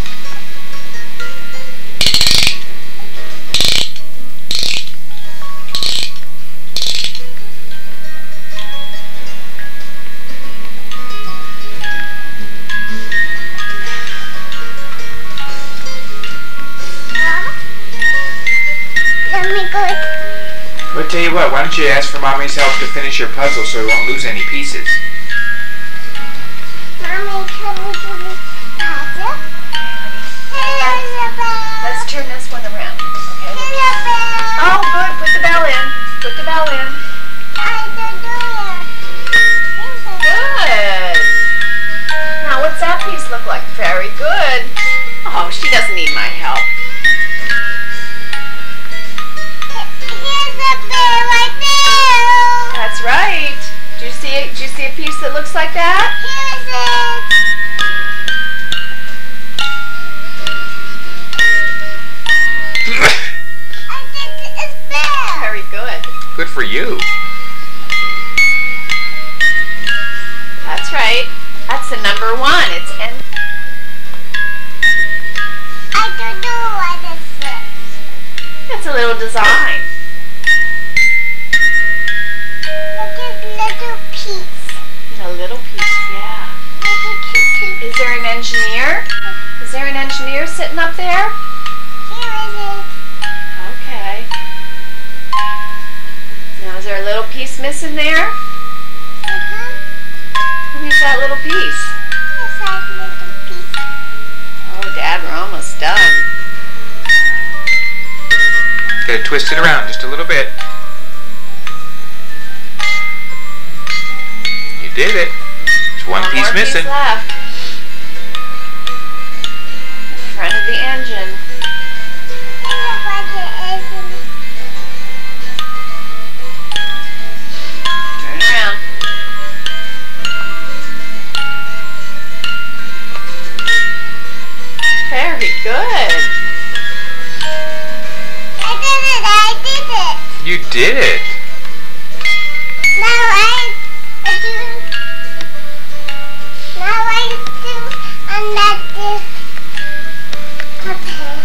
Let me go. Well, tell you what, why don't you ask for Mommy's help to finish your puzzle so we won't lose any pieces? Mommy, can we do this puzzle? Here's the bell. Let's turn this one around. Okay. Here's the bell. Oh, good. Put the bell in. Put the bell in. I don't do it. Here's the bell. Good. Now, what's that piece look like? Very good. Oh, she doesn't need my help. Here's the bell right there. That's right. Do you see it? Do you see a piece that looks like that? Here's it. I think it's bell. Very good. Good for you. That's right. That's the number one. It's N. I don't know what this is. It's a little design. Look at little piece. A little piece, yeah. Little cute. Is there an engineer? Is there an engineer sitting up there? Here is it. Okay. Now, is there a little piece missing there? Uh-huh. Who needs that little piece? It's like little piece. Oh, Dad, we're almost done. Gotta twist it around just a little bit. You did it. There's one, One piece more missing. piece left. The front of the engine. Here's what it is. Turn around. Very good. I did it. I did it. You did it. Now I do. Now I do another. Okay.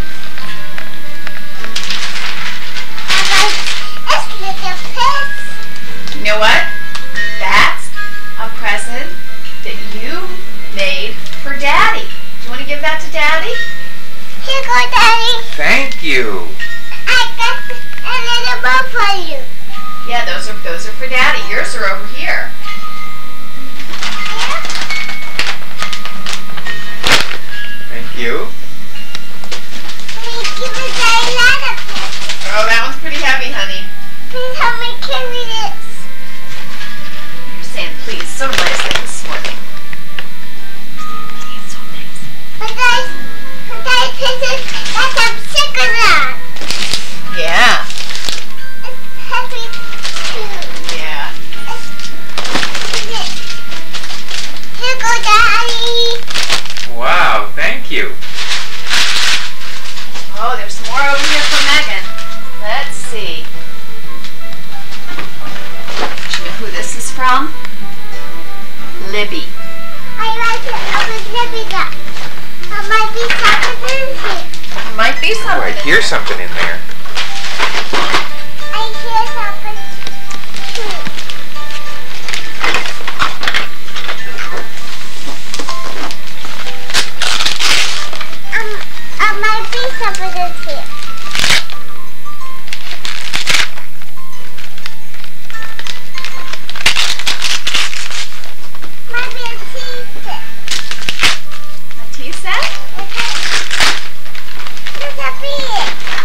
It's little piece. You know what? That's a present that you made for Daddy. Do you want to give that to Daddy? Here go, Daddy. Thank you. I got a little bow for you. Yeah, those are those are for Daddy. Yours are over here. Here. Thank you. Please give me Daddy another piece. Oh, that one's pretty heavy, honey. Please help me carry this. You're saying please so nicely this morning. Please, so nice. But guys, but guys, pieces that have stickers on. Yeah. It's heavy too. Yeah. Here go, Daddy. Wow, thank you. Oh, there's some more over here for Megan. Let's see. Do you know who this is from? Libby. I like it. I was never that. I might be something in here. There might be Oh, something. I in hear there. something in there. I hear something too. Um, I might be something in here. Might be a tea set. A tea set? There's a bee.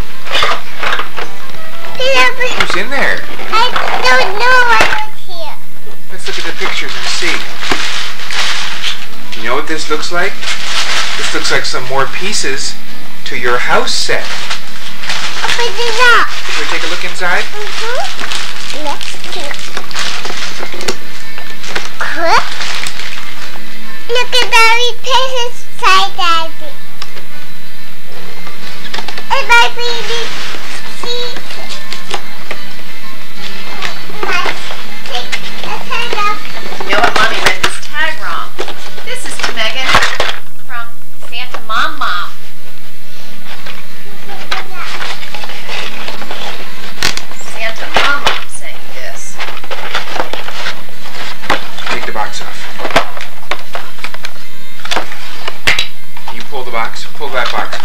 There's a bee. Who's in there? I don't know what is here. Let's look at the pictures and see. You know what this looks like? This looks like some more pieces to to your house set. Open it up. Should we take a look inside? Mm-hmm. Let's do it. Cook. Look at Daddy Patience side, Daddy. And my baby cheese. Let's take the tag off. You know what? Mommy read this tag wrong. This is to Megan from Santa Mom Mom. Santa Mom Mom saying this. Take the box off. You pull the box. Pull that box.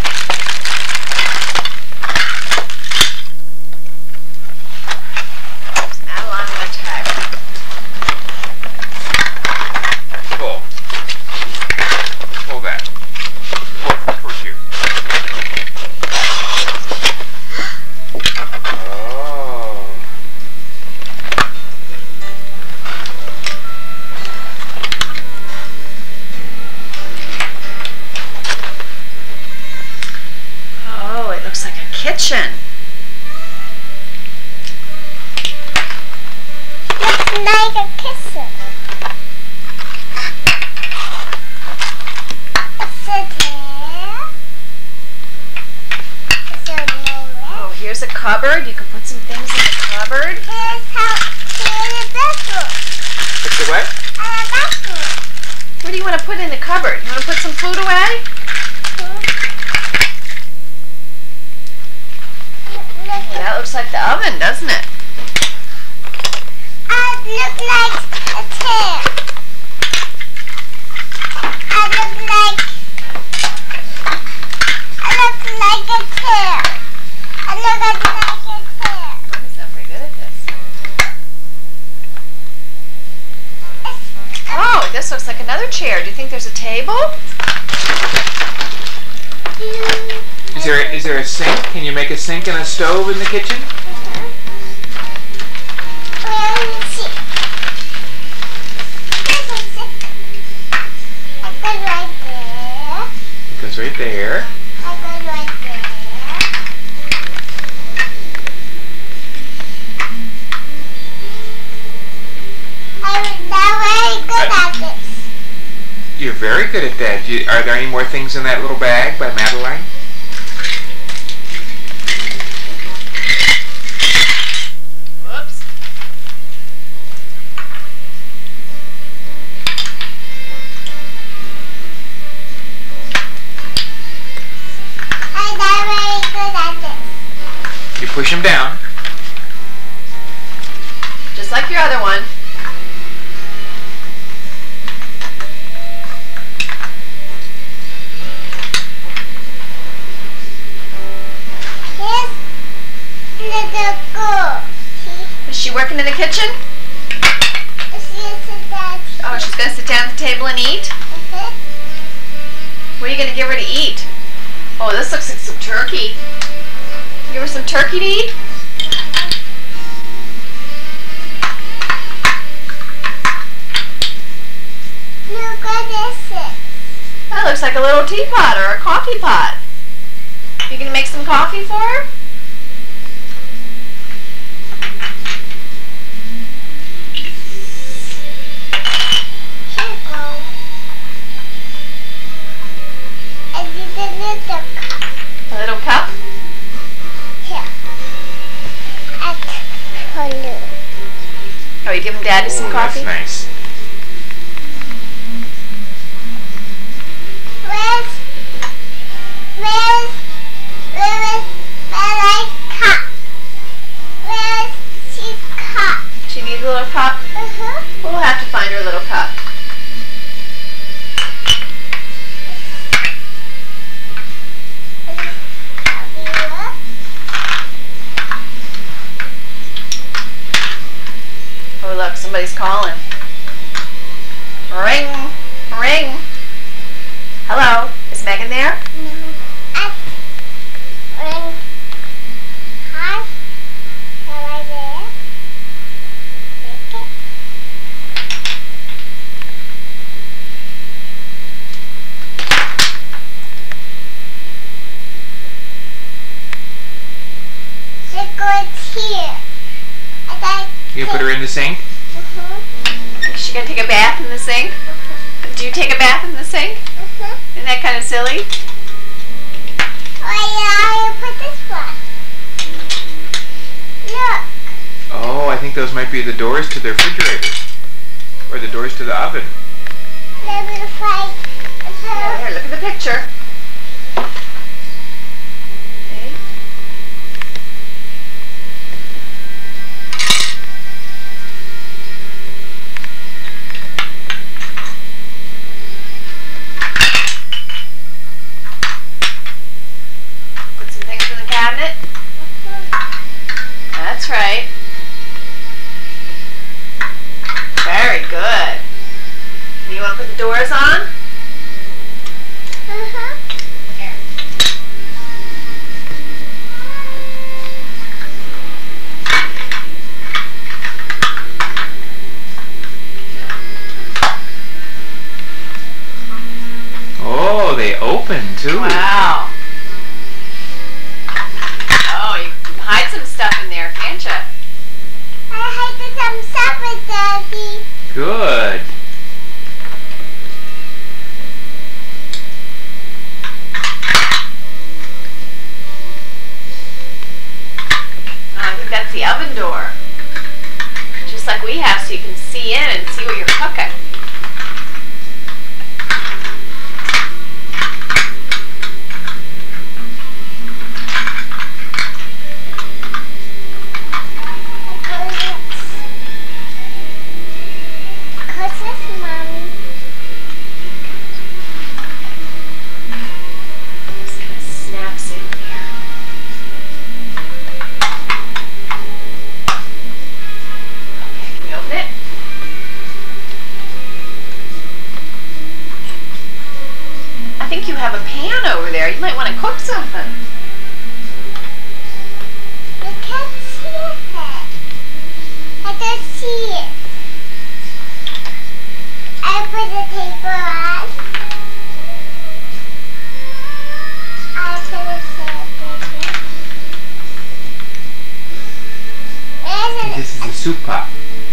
There's Madeline with a tag. Pull. Pull that. Pull towards you. Oh. Oh, it looks like a kitchen. Looks like a kisser. It's a tail. It's a mirror. Oh, here's a cupboard. You can put some things in the cupboard. Here's how, here's a bathroom. It's the what? And a bathroom. What do you want to put in the cupboard? You want to put some food away? Look, look, Well, that looks like the oven, doesn't it? I look like a tail. I look like, I look like a tail. I look like a tail. Mommy's not very good at this. Oh, this looks like another chair. Do you think there's a table? Is there is there a sink? Can you make a sink and a stove in the kitchen? Where is it? There's a sink. I go right there. It goes right there. I go right there. I'm not very good at this. You're very good at that. Do you, are there any more things in that little bag by Madeline? Whoops. I'm not very good at this. You push them down. Just like your other one. Here's little girl. Is she working in the kitchen? She's a daddy. Oh, she's going to sit down at the table and eat? Uh-huh. What are you going to give her to eat? Oh, this looks like some turkey. Give her some turkey to eat? Look what this is. That looks like a little teapot or a coffee pot. You going to make some coffee for her? Here you go. And you did a little cup. A little cup? Here. At Hulu. Oh, you giving Daddy some Ooh, coffee? that's nice. Where's, where's, where is my cup? Where's she's cup? She needs a little cup? Uh-huh. We'll have to find her a little cup. Oh, look, somebody's calling. Ring, ring. Hello, is Megan there? No. At when hi. Am I there? Take it. the goat's here. I thought. You put her in the sink? Uh-huh. Is she gonna take a bath in the sink? Do you take a bath in the sink? Uh-huh. Isn't that kind of silly? Oh yeah, I put this one. Look. Oh, I think those might be the doors to the refrigerator. Or the doors to the oven. Let me find. Yeah, here, look at the picture. Okay. Put some things in the cabinet. That's right. Very good. And you want to put the doors on? Uh-huh. Here. Oh, they open too. Wow. Oh, you can hide some stuff in there, can't you? I hid some supper, Daddy. Good. Oh, I think that's the oven door. Just like we have, so you can see in and see what you're cooking. Snaps in here. Okay, can we open it? I think you have a pan over there. You might want to cook something. You can't see it. I don't see it. I put the paper on. I put the paper. I think this is a soup pot.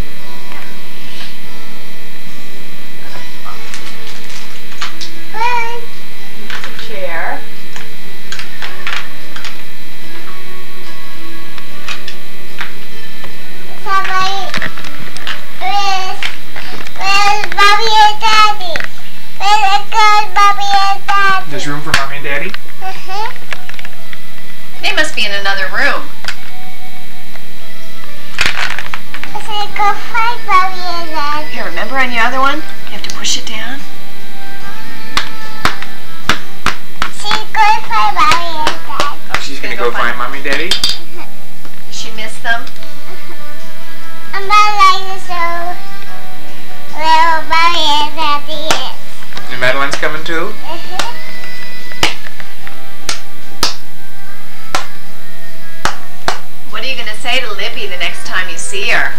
It's a chair. Somebody, where's, where's Mommy and Daddy? Where's the good Mommy and Daddy? There's room for Mommy and Daddy? Uh-huh. They must be in another room. I said go find Mommy and Daddy. Here, remember on your other one? You have to push it down. She go find Mommy and Daddy. Oh, she's gonna go find Mommy and Daddy? Does she miss them? I'm not like to show where Mommy and Daddy is. And Madeline's coming too? Uh-huh. What are you going to say to Libby the next time you see her?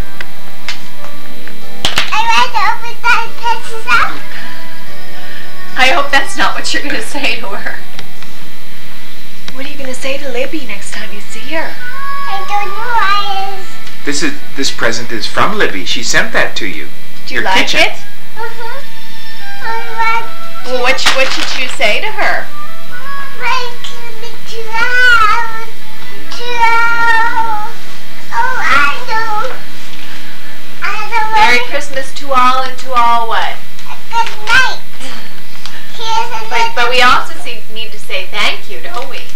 I want to open that pieces up. I hope that's not what you're going to say to her. What are you going to say to Libby next time you see her? I don't know why it's... This is this present is from Libby. She sent that to you. Do you Your like kitchen. it? Uh-huh. I want to... Well, what, what should you say to her? Like me to the house. To the house. Oh, I know. I know Merry what... Christmas to all, and to all what? Good night. Here's a But, but we also see, need to say thank you, don't we?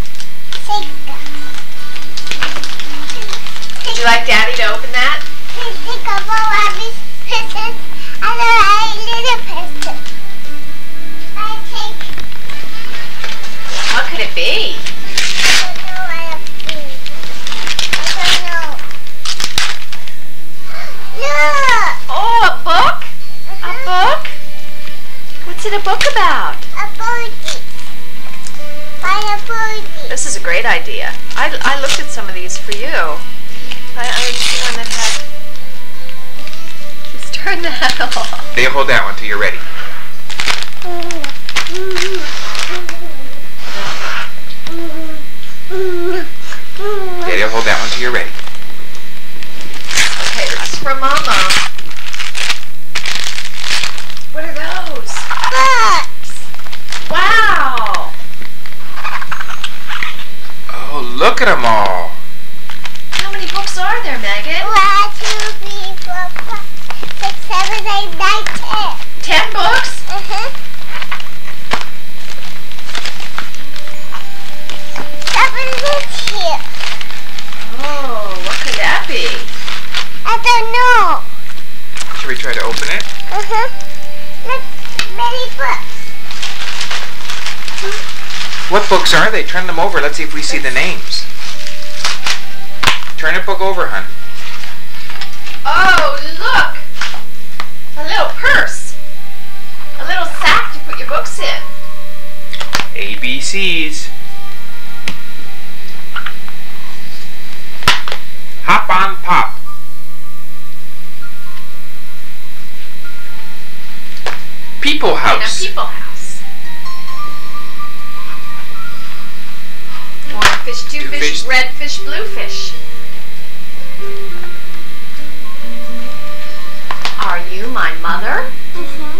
Would you like Daddy to open that? Please take up all Mommy's presents and a little present. I take... What could it be? I don't know what it is. I don't know. Look! Oh, a book? A book? What's it a book about? A boogie. Find a boogie. This is a great idea. I, I looked at some of these for you. I, I didn't see one that had... Just turn that off. They hold that one till you're ready. Daddy Abigail, hold that one till you're ready. Okay, this is from Mama. What are those? Books. Wow. Oh, look at them all. How many books are there, Megan? One, two, three, four, five, six, seven, eight, nine, ten. Ten books? Uh-huh. Seven is here. Oh, what could that be? I don't know. Should we try to open it? Uh-huh. Look, many books. What books are they? Turn them over. Let's see if we see the names. Turn a book over, hon. Oh, look! A little purse. A little sack to put your books in. A B Cs. Hop on Pop. People In a House. people house. One fish, two, Two fish, fish. red fish, blue fish. Are you my mother? Uh-huh.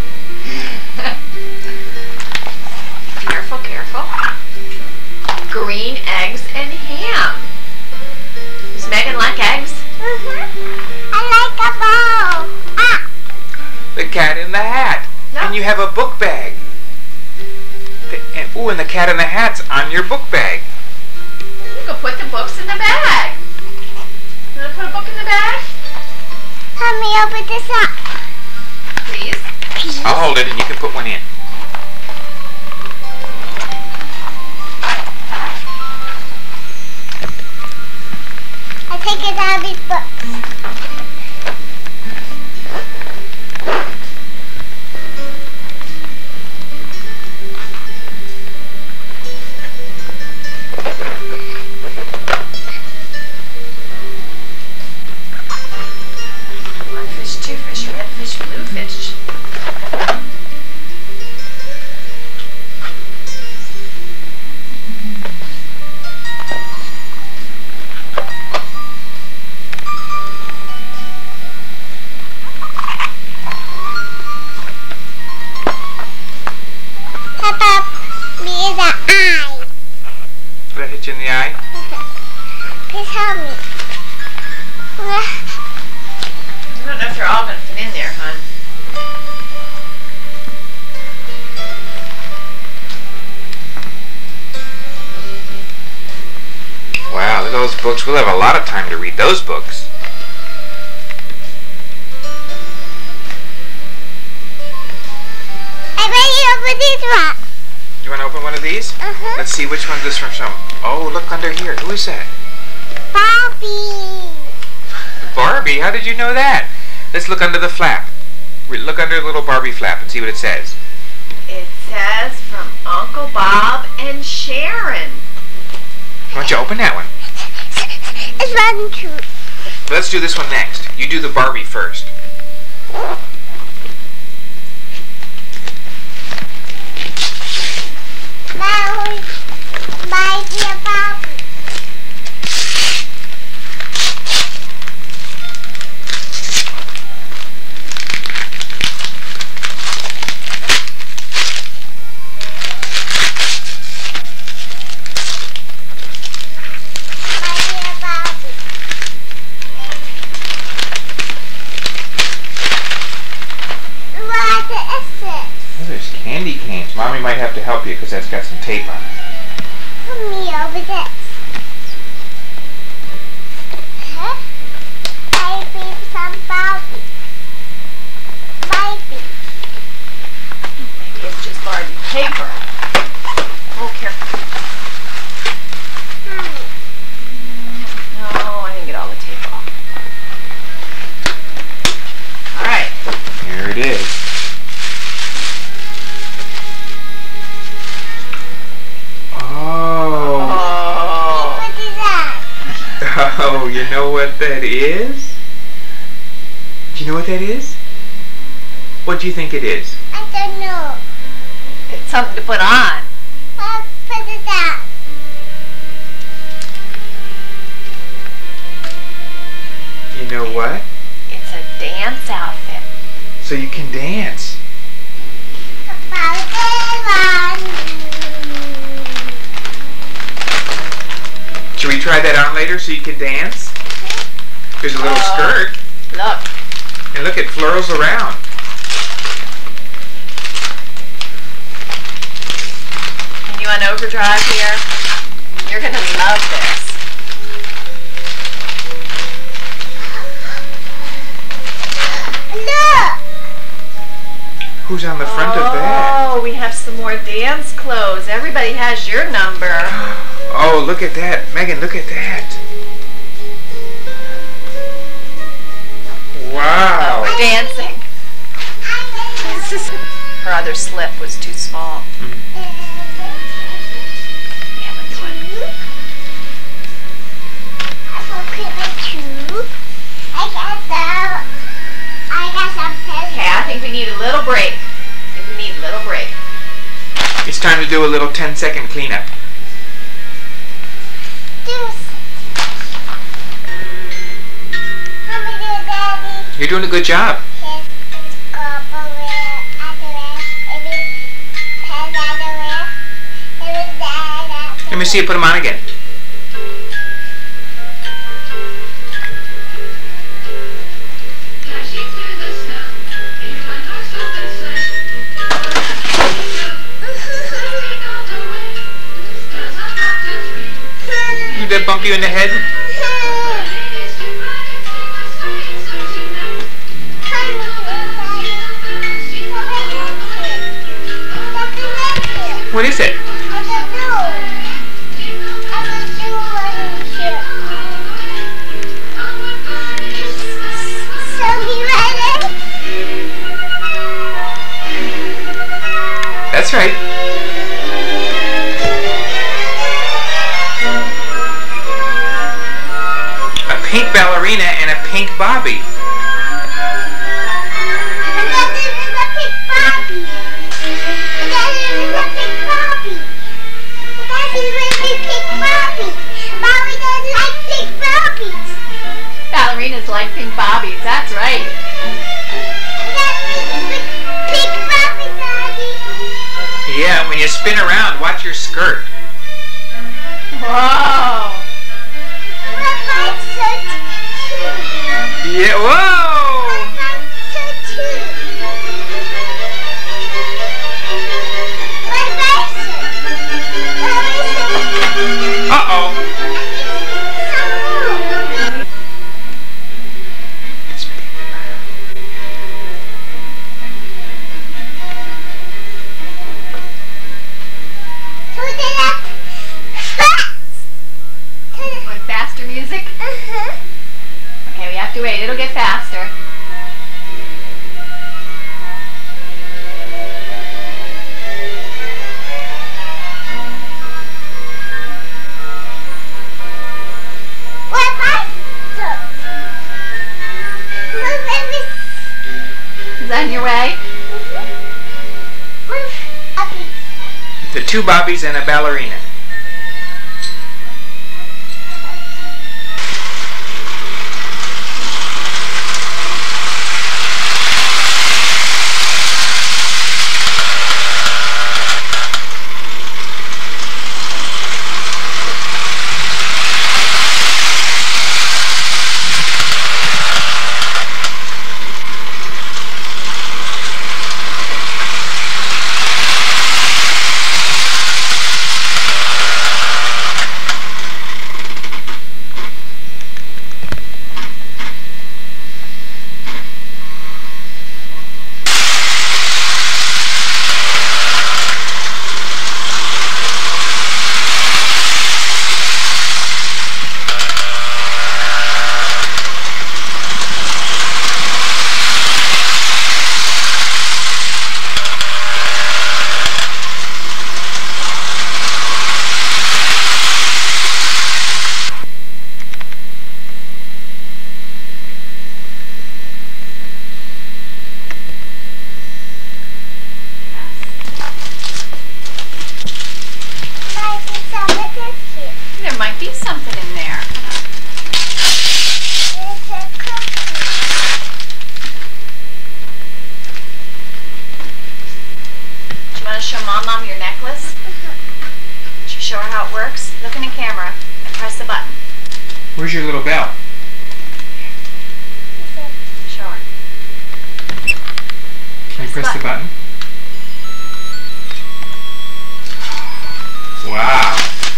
Careful, careful. Green eggs and ham. Does Megan like eggs? Uh-huh. I like a ball. Ah. The Cat in the Hat. No. And you have a book bag. The, and, ooh, and the Cat in the Hat's on your book bag. You can put the books in the bag. You want to put a book in the bag? Let me open this up. Please. I'll hold it and you can put one in. I take it out of these books. One fish, two fish, red fish, blue fish. Papa, me in the eye. Did that hit you in the eye? Please help me. I don't know if they're all going to fit in there, hon. Wow, look at those books. We'll have a lot of time to read those books. I'm ready to open this one. You want to open one of these? Uh-huh. Let's see which one's this from. Some. Oh, look under here. Who is that? Barbie. Barbie. How did you know that? Let's look under the flap. Re- Look under the little Barbie flap and see what it says. It says from Uncle Bob and Sharon. Why don't you open that one? It's one, two. Let's do this one next. You do the Barbie first. My, my dear Barbie. My dear Barbie. What is this? Oh, there's candy canes. Mommy might have to help you because that's got some tape on it. Put me over this. Huh? Maybe some Barbie. Maybe. Maybe it's just Barbie paper. Oh, careful. Mommy. No, I didn't get all the tape off. All right. Here it is. Oh. Oh. What is that? Oh, you know what that is? Do you know what that is? What do you think it is? I don't know. It's something to put on. What is that? know what? It's a dance outfit. So you can dance. Should we try that on later so you can dance? There's a little Oh. skirt. Look. And look, it flurls around. Can you on overdrive here? You're gonna love this. Look! Who's on the front of that? Oh, we have some more dance clothes. Everybody has your number. Oh, look at that. Megan, look at that. Oh, Wow. we're dancing. It's just her other slip was too small. We have a new one. I will put my tube. I got the. I got some Okay, I think we need a little break. I think we need a little break. It's time to do a little ten second cleanup. You're doing a good job. Let me see you put them on again. Did that bump you in the head? What is it? That's right. A pink ballerina and a pink bobby. Ballerinas like pink bobbies, that's right. Yeah, when you spin around, watch your skirt. Whoa! Yeah, whoa! Uh-oh. Want faster music? Okay, we have to wait. It'll get faster. Is that on your way? The two bobbies and a ballerina. There might be something in there. It's a cookie. Mom Mom your necklace? Should you show her how it works? Look in the camera and press the button. Where's your little bell? Show her. Can you press the button? Wow.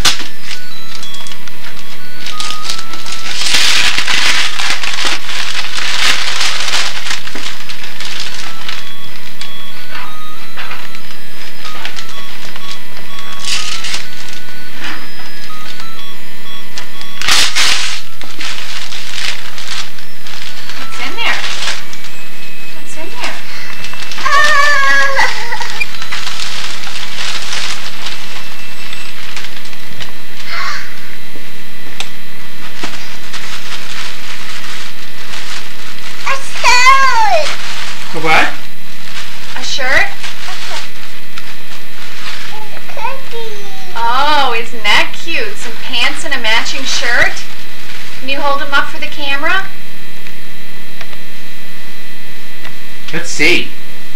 What's in there? What's in there? A what? A shirt? Oh, isn't that cute? Some pants and a matching shirt? Can you hold them up for the camera? Let's see.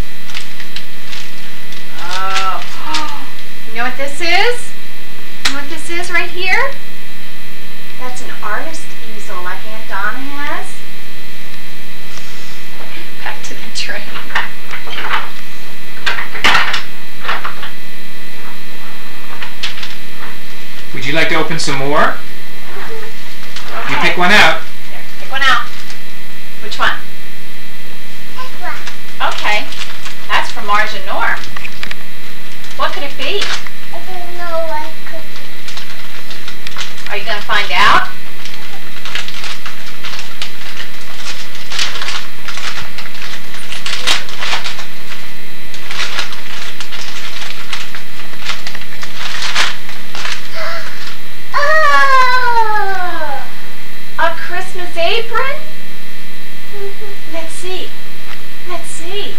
Oh. You know what this is? You know what this is right here? That's an artist easel like Aunt Donna has. Back to the train. Would you like to open some more? You Okay. pick one out. Here, pick one out. Which one? Okay. That's from Marge and Norm. What could it be? Are you going to find out? A Christmas apron? Let's see. Let's see.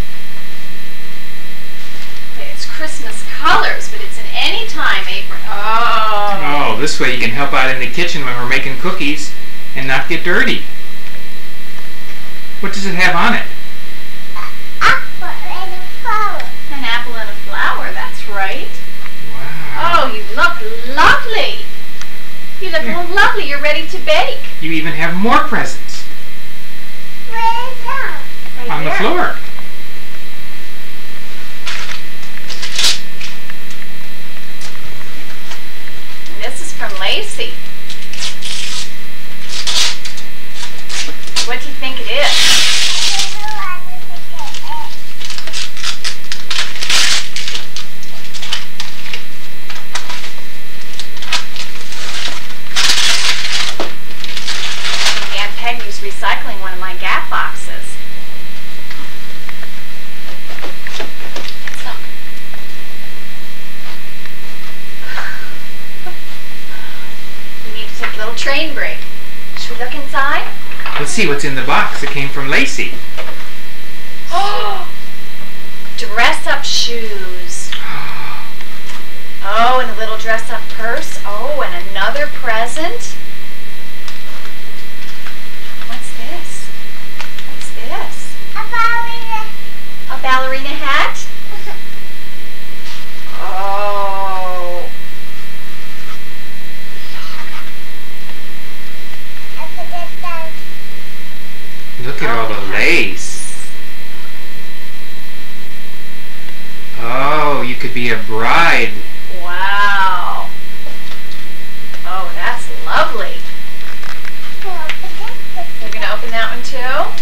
It's Christmas colors, but it's an anytime apron. Oh. Oh, this way you can help out in the kitchen when we're making cookies and not get dirty. What does it have on it? An apple and a flower, that's right. Wow. Oh, you look lovely. You look Yeah. lovely. You're ready to bake. You even have more presents Right on the there. floor. And this is from Lacey. What do you think it is? I think Aunt Peggy's recycling one of my Gap boxes. Let's look. We need to take a little train break. Should we look inside? Let's see what's in the box. It came from Lacey. Oh, dress-up shoes. Oh, and a little dress-up purse. Oh, and another present. What's this? What's this? A ballerina hat? Oh. Look at all the lace. Oh, you could be a bride. Wow. Oh, that's lovely. You're going to open that one too?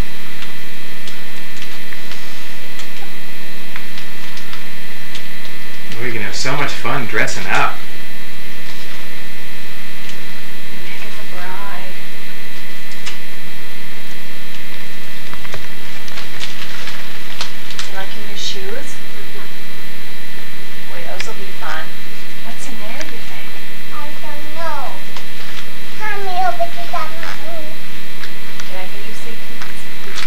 We're gonna have so much fun dressing up. Megan the bride. You liking your shoes? Boy, those will be fun. What's in there, you think? Did I hear you say cookies?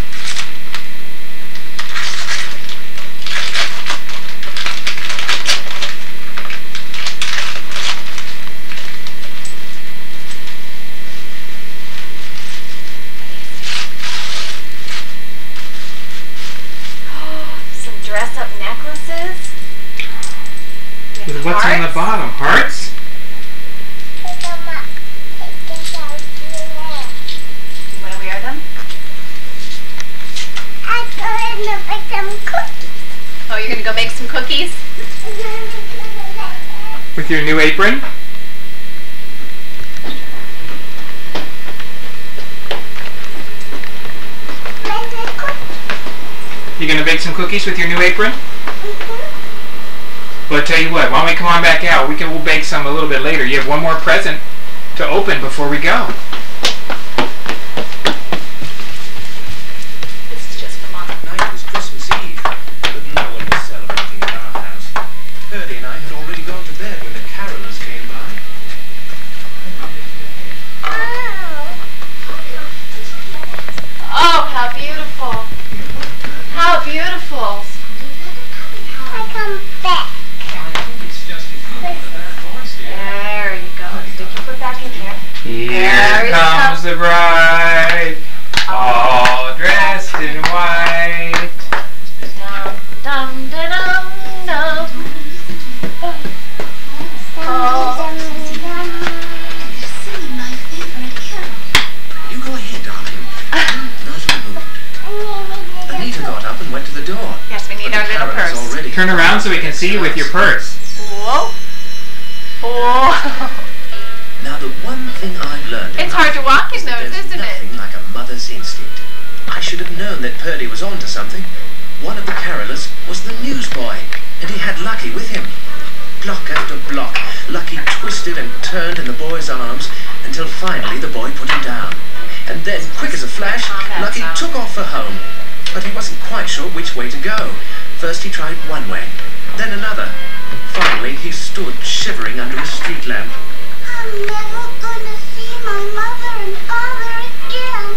Some dress-up necklaces. With what's on the bottom? Hearts? You want to wear them? I'm going to make some cookies. Oh, you're going to go bake some cookies? With your new apron? You gonna bake some cookies with your new apron? Mm-hmm. Well, I tell you what, why don't we come on back out? We can we'll bake some a little bit later. You have one more present to open before we go. This is just for Mom. Night was Christmas Eve, but no one was celebrating at our house. Purdy and I had already gone to bed when the carolers came by. Oh, how beautiful. How beautiful. I come back. There you go. Stick your foot back in here. Here There comes the bride, all dressed in white. Dum, dum, da-dum, dum. Singing my favorite carol. You go ahead, darling. I'm not in the mood. Anita got up and went to the door. Yes, we need but our the little carolers purse. already Turn around so we can see you with your purse. Whoa. Whoa. Now, the one thing I've learned in It's hard life to walk in is that those, there's isn't it? nothing like a mother's instinct. I should have known that Purdy was on to something. One of the carolers was the newsboy, and he had Lucky with him. Block after block, Lucky twisted and turned in the boy's arms until finally the boy put him down. And then, quick as a flash, Calm down, Lucky Sam. took off for home. But he wasn't quite sure which way to go. First he tried one way, then another. Finally, he stood shivering under a street lamp. I'm never gonna see my mother and father again.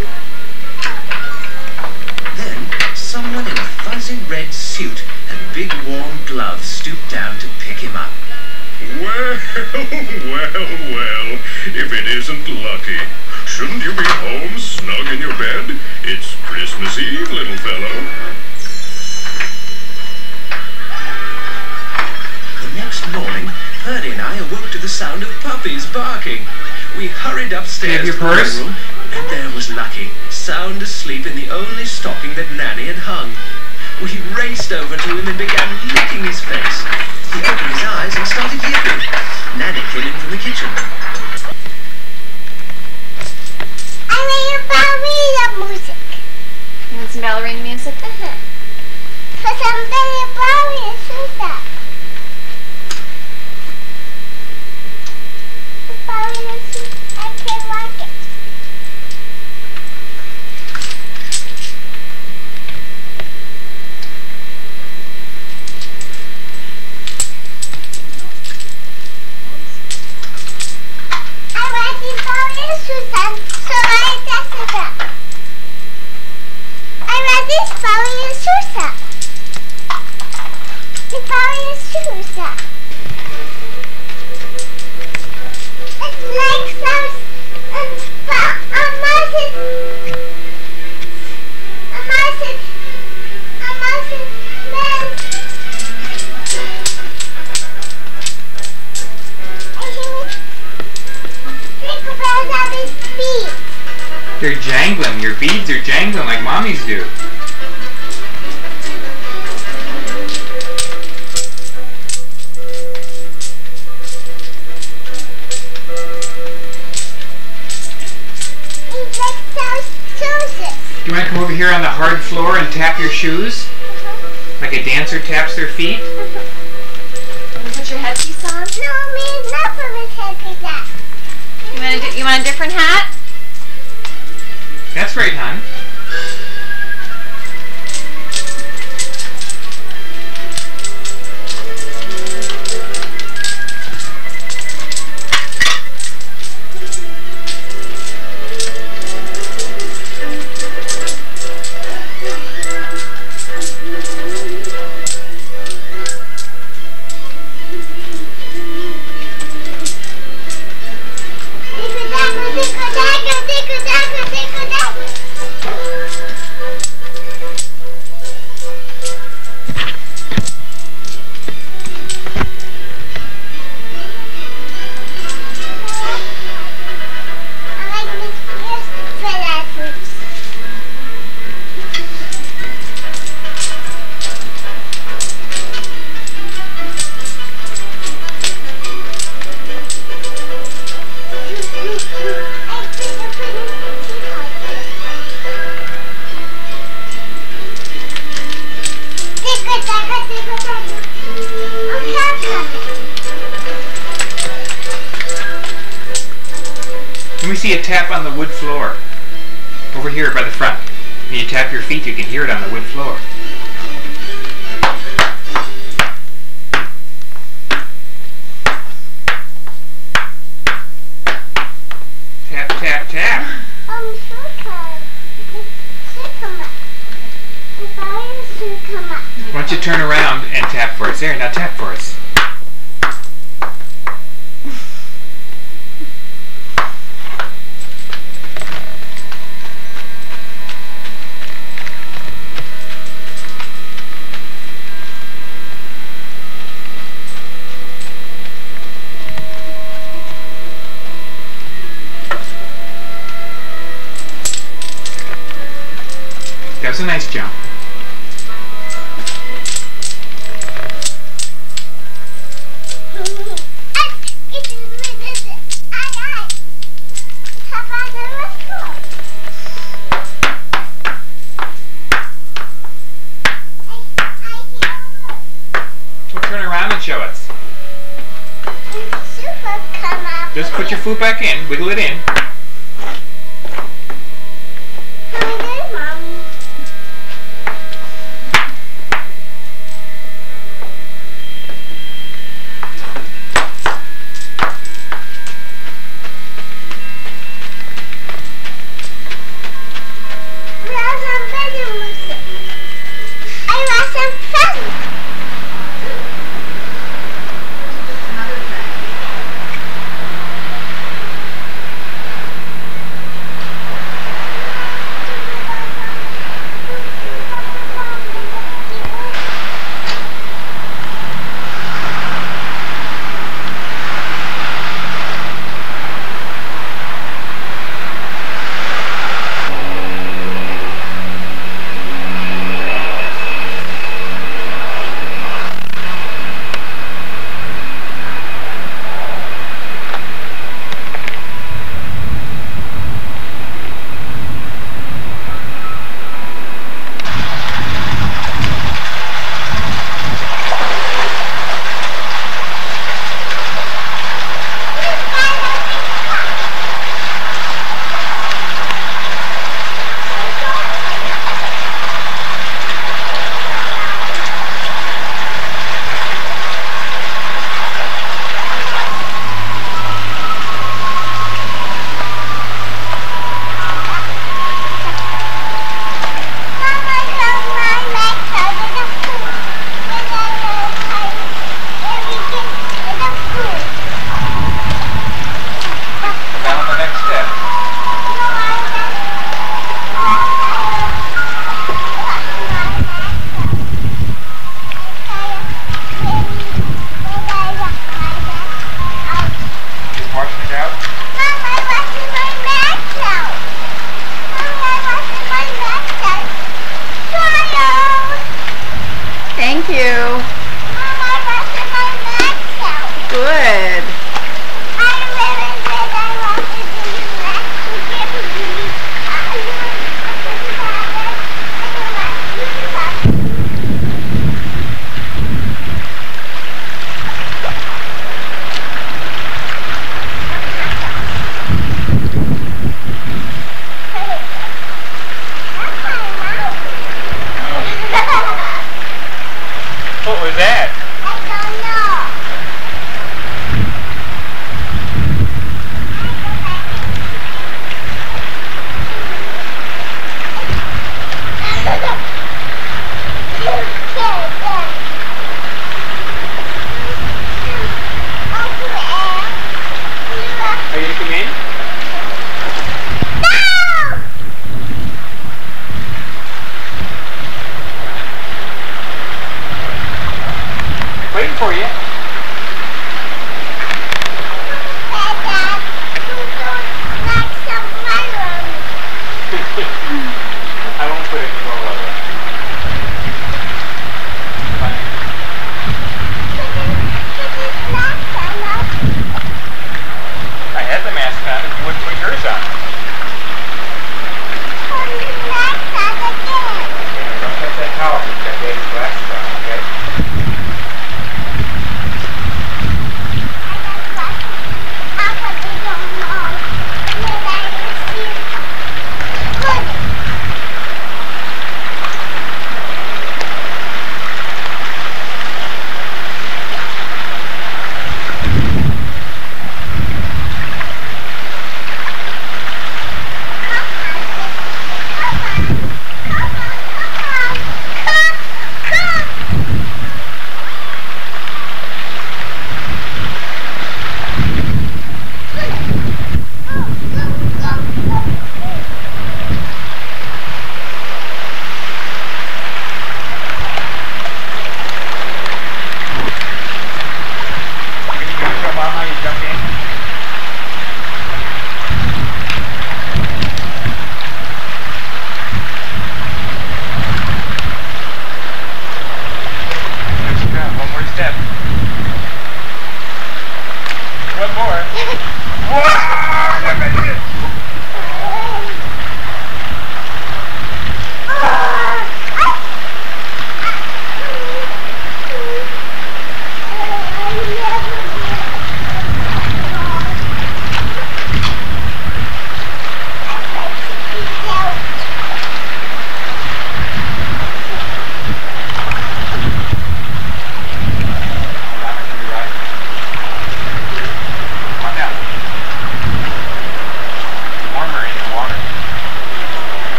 Then, someone in a fuzzy red suit and big warm gloves stooped down to pick him up. Well, well, well, if it isn't Lucky. Shouldn't you be home, snug in your bed? It's Christmas Eve, little fellow. The next morning, Purdy and I awoke to the sound of puppies barking. We hurried upstairs You have your to the purse? living room, and there was Lucky, sound asleep in the only stocking that Nanny had hung. We raced over to him and began licking his face. He opened his eyes and started yipping. Nanny came in from the kitchen. I made a ballerina music. You want some ballerina music? Uh-huh. Cause I'm very ballerina Susan. Ballerina Susan, I can like it. I like the ballerina Susan, so I dance it up. I like this ballerina Susan. The ballerina Susan. It's like some um, ba- a mountain, a mountain, a mountain man. I hear it. Think about how his feet. They're jangling. Your beads are jangling like mommies do. It's like some Susan. Do you want to come over here on the hard floor and tap your shoes? Like a dancer taps their feet? Want to put your headpiece on? No, me enough of his head like that. You want a, di- you want a different hat? That's right, hon. Tickle-dackle, tickle-dackle, tickle-dackle, tickle-dackle. see a tap on the wood floor. Over here by the front. When you tap your feet, you can hear it on the wood floor. Tap, tap, tap. Um, sugar. Sugar. If I am sugar. Why don't you turn around and tap for us? There, now tap for us. That was a nice jump. Well, turn around and show us. Just put your foot back in, wiggle it in.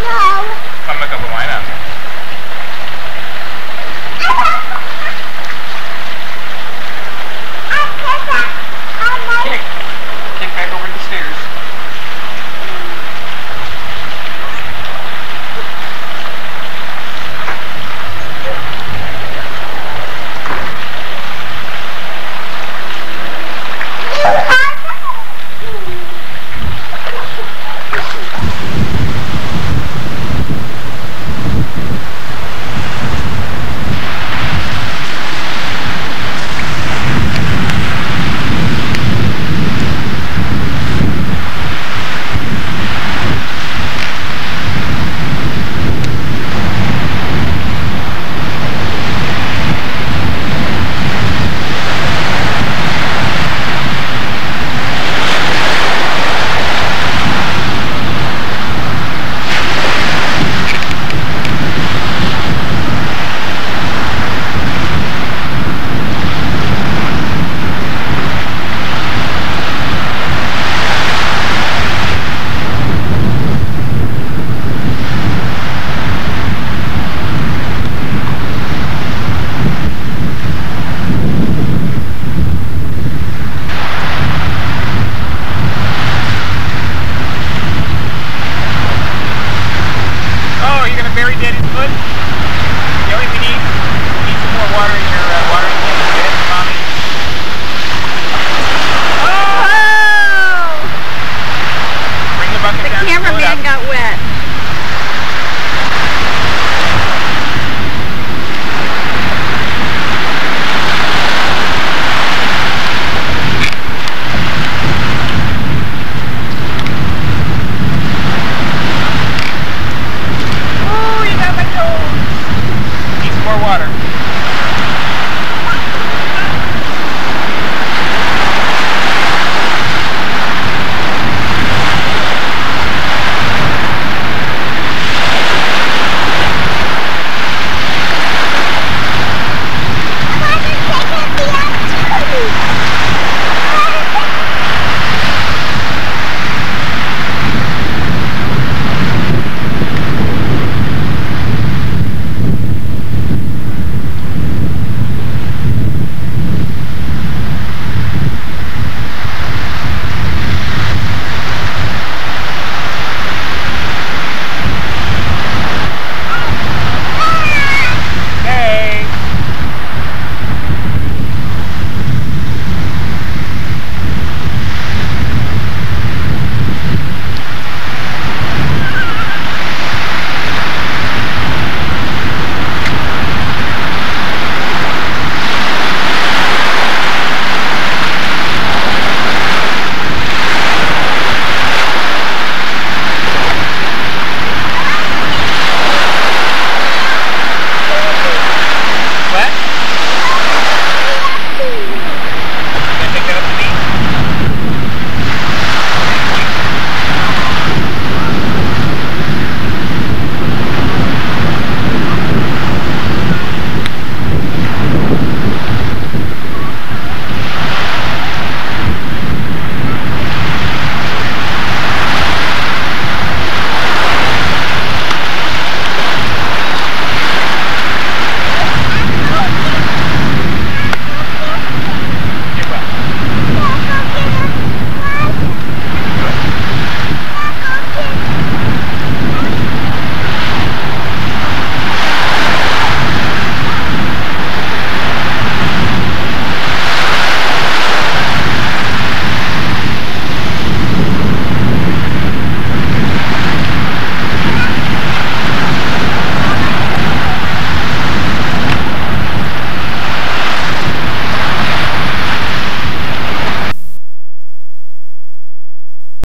home. Mamma kan få mine.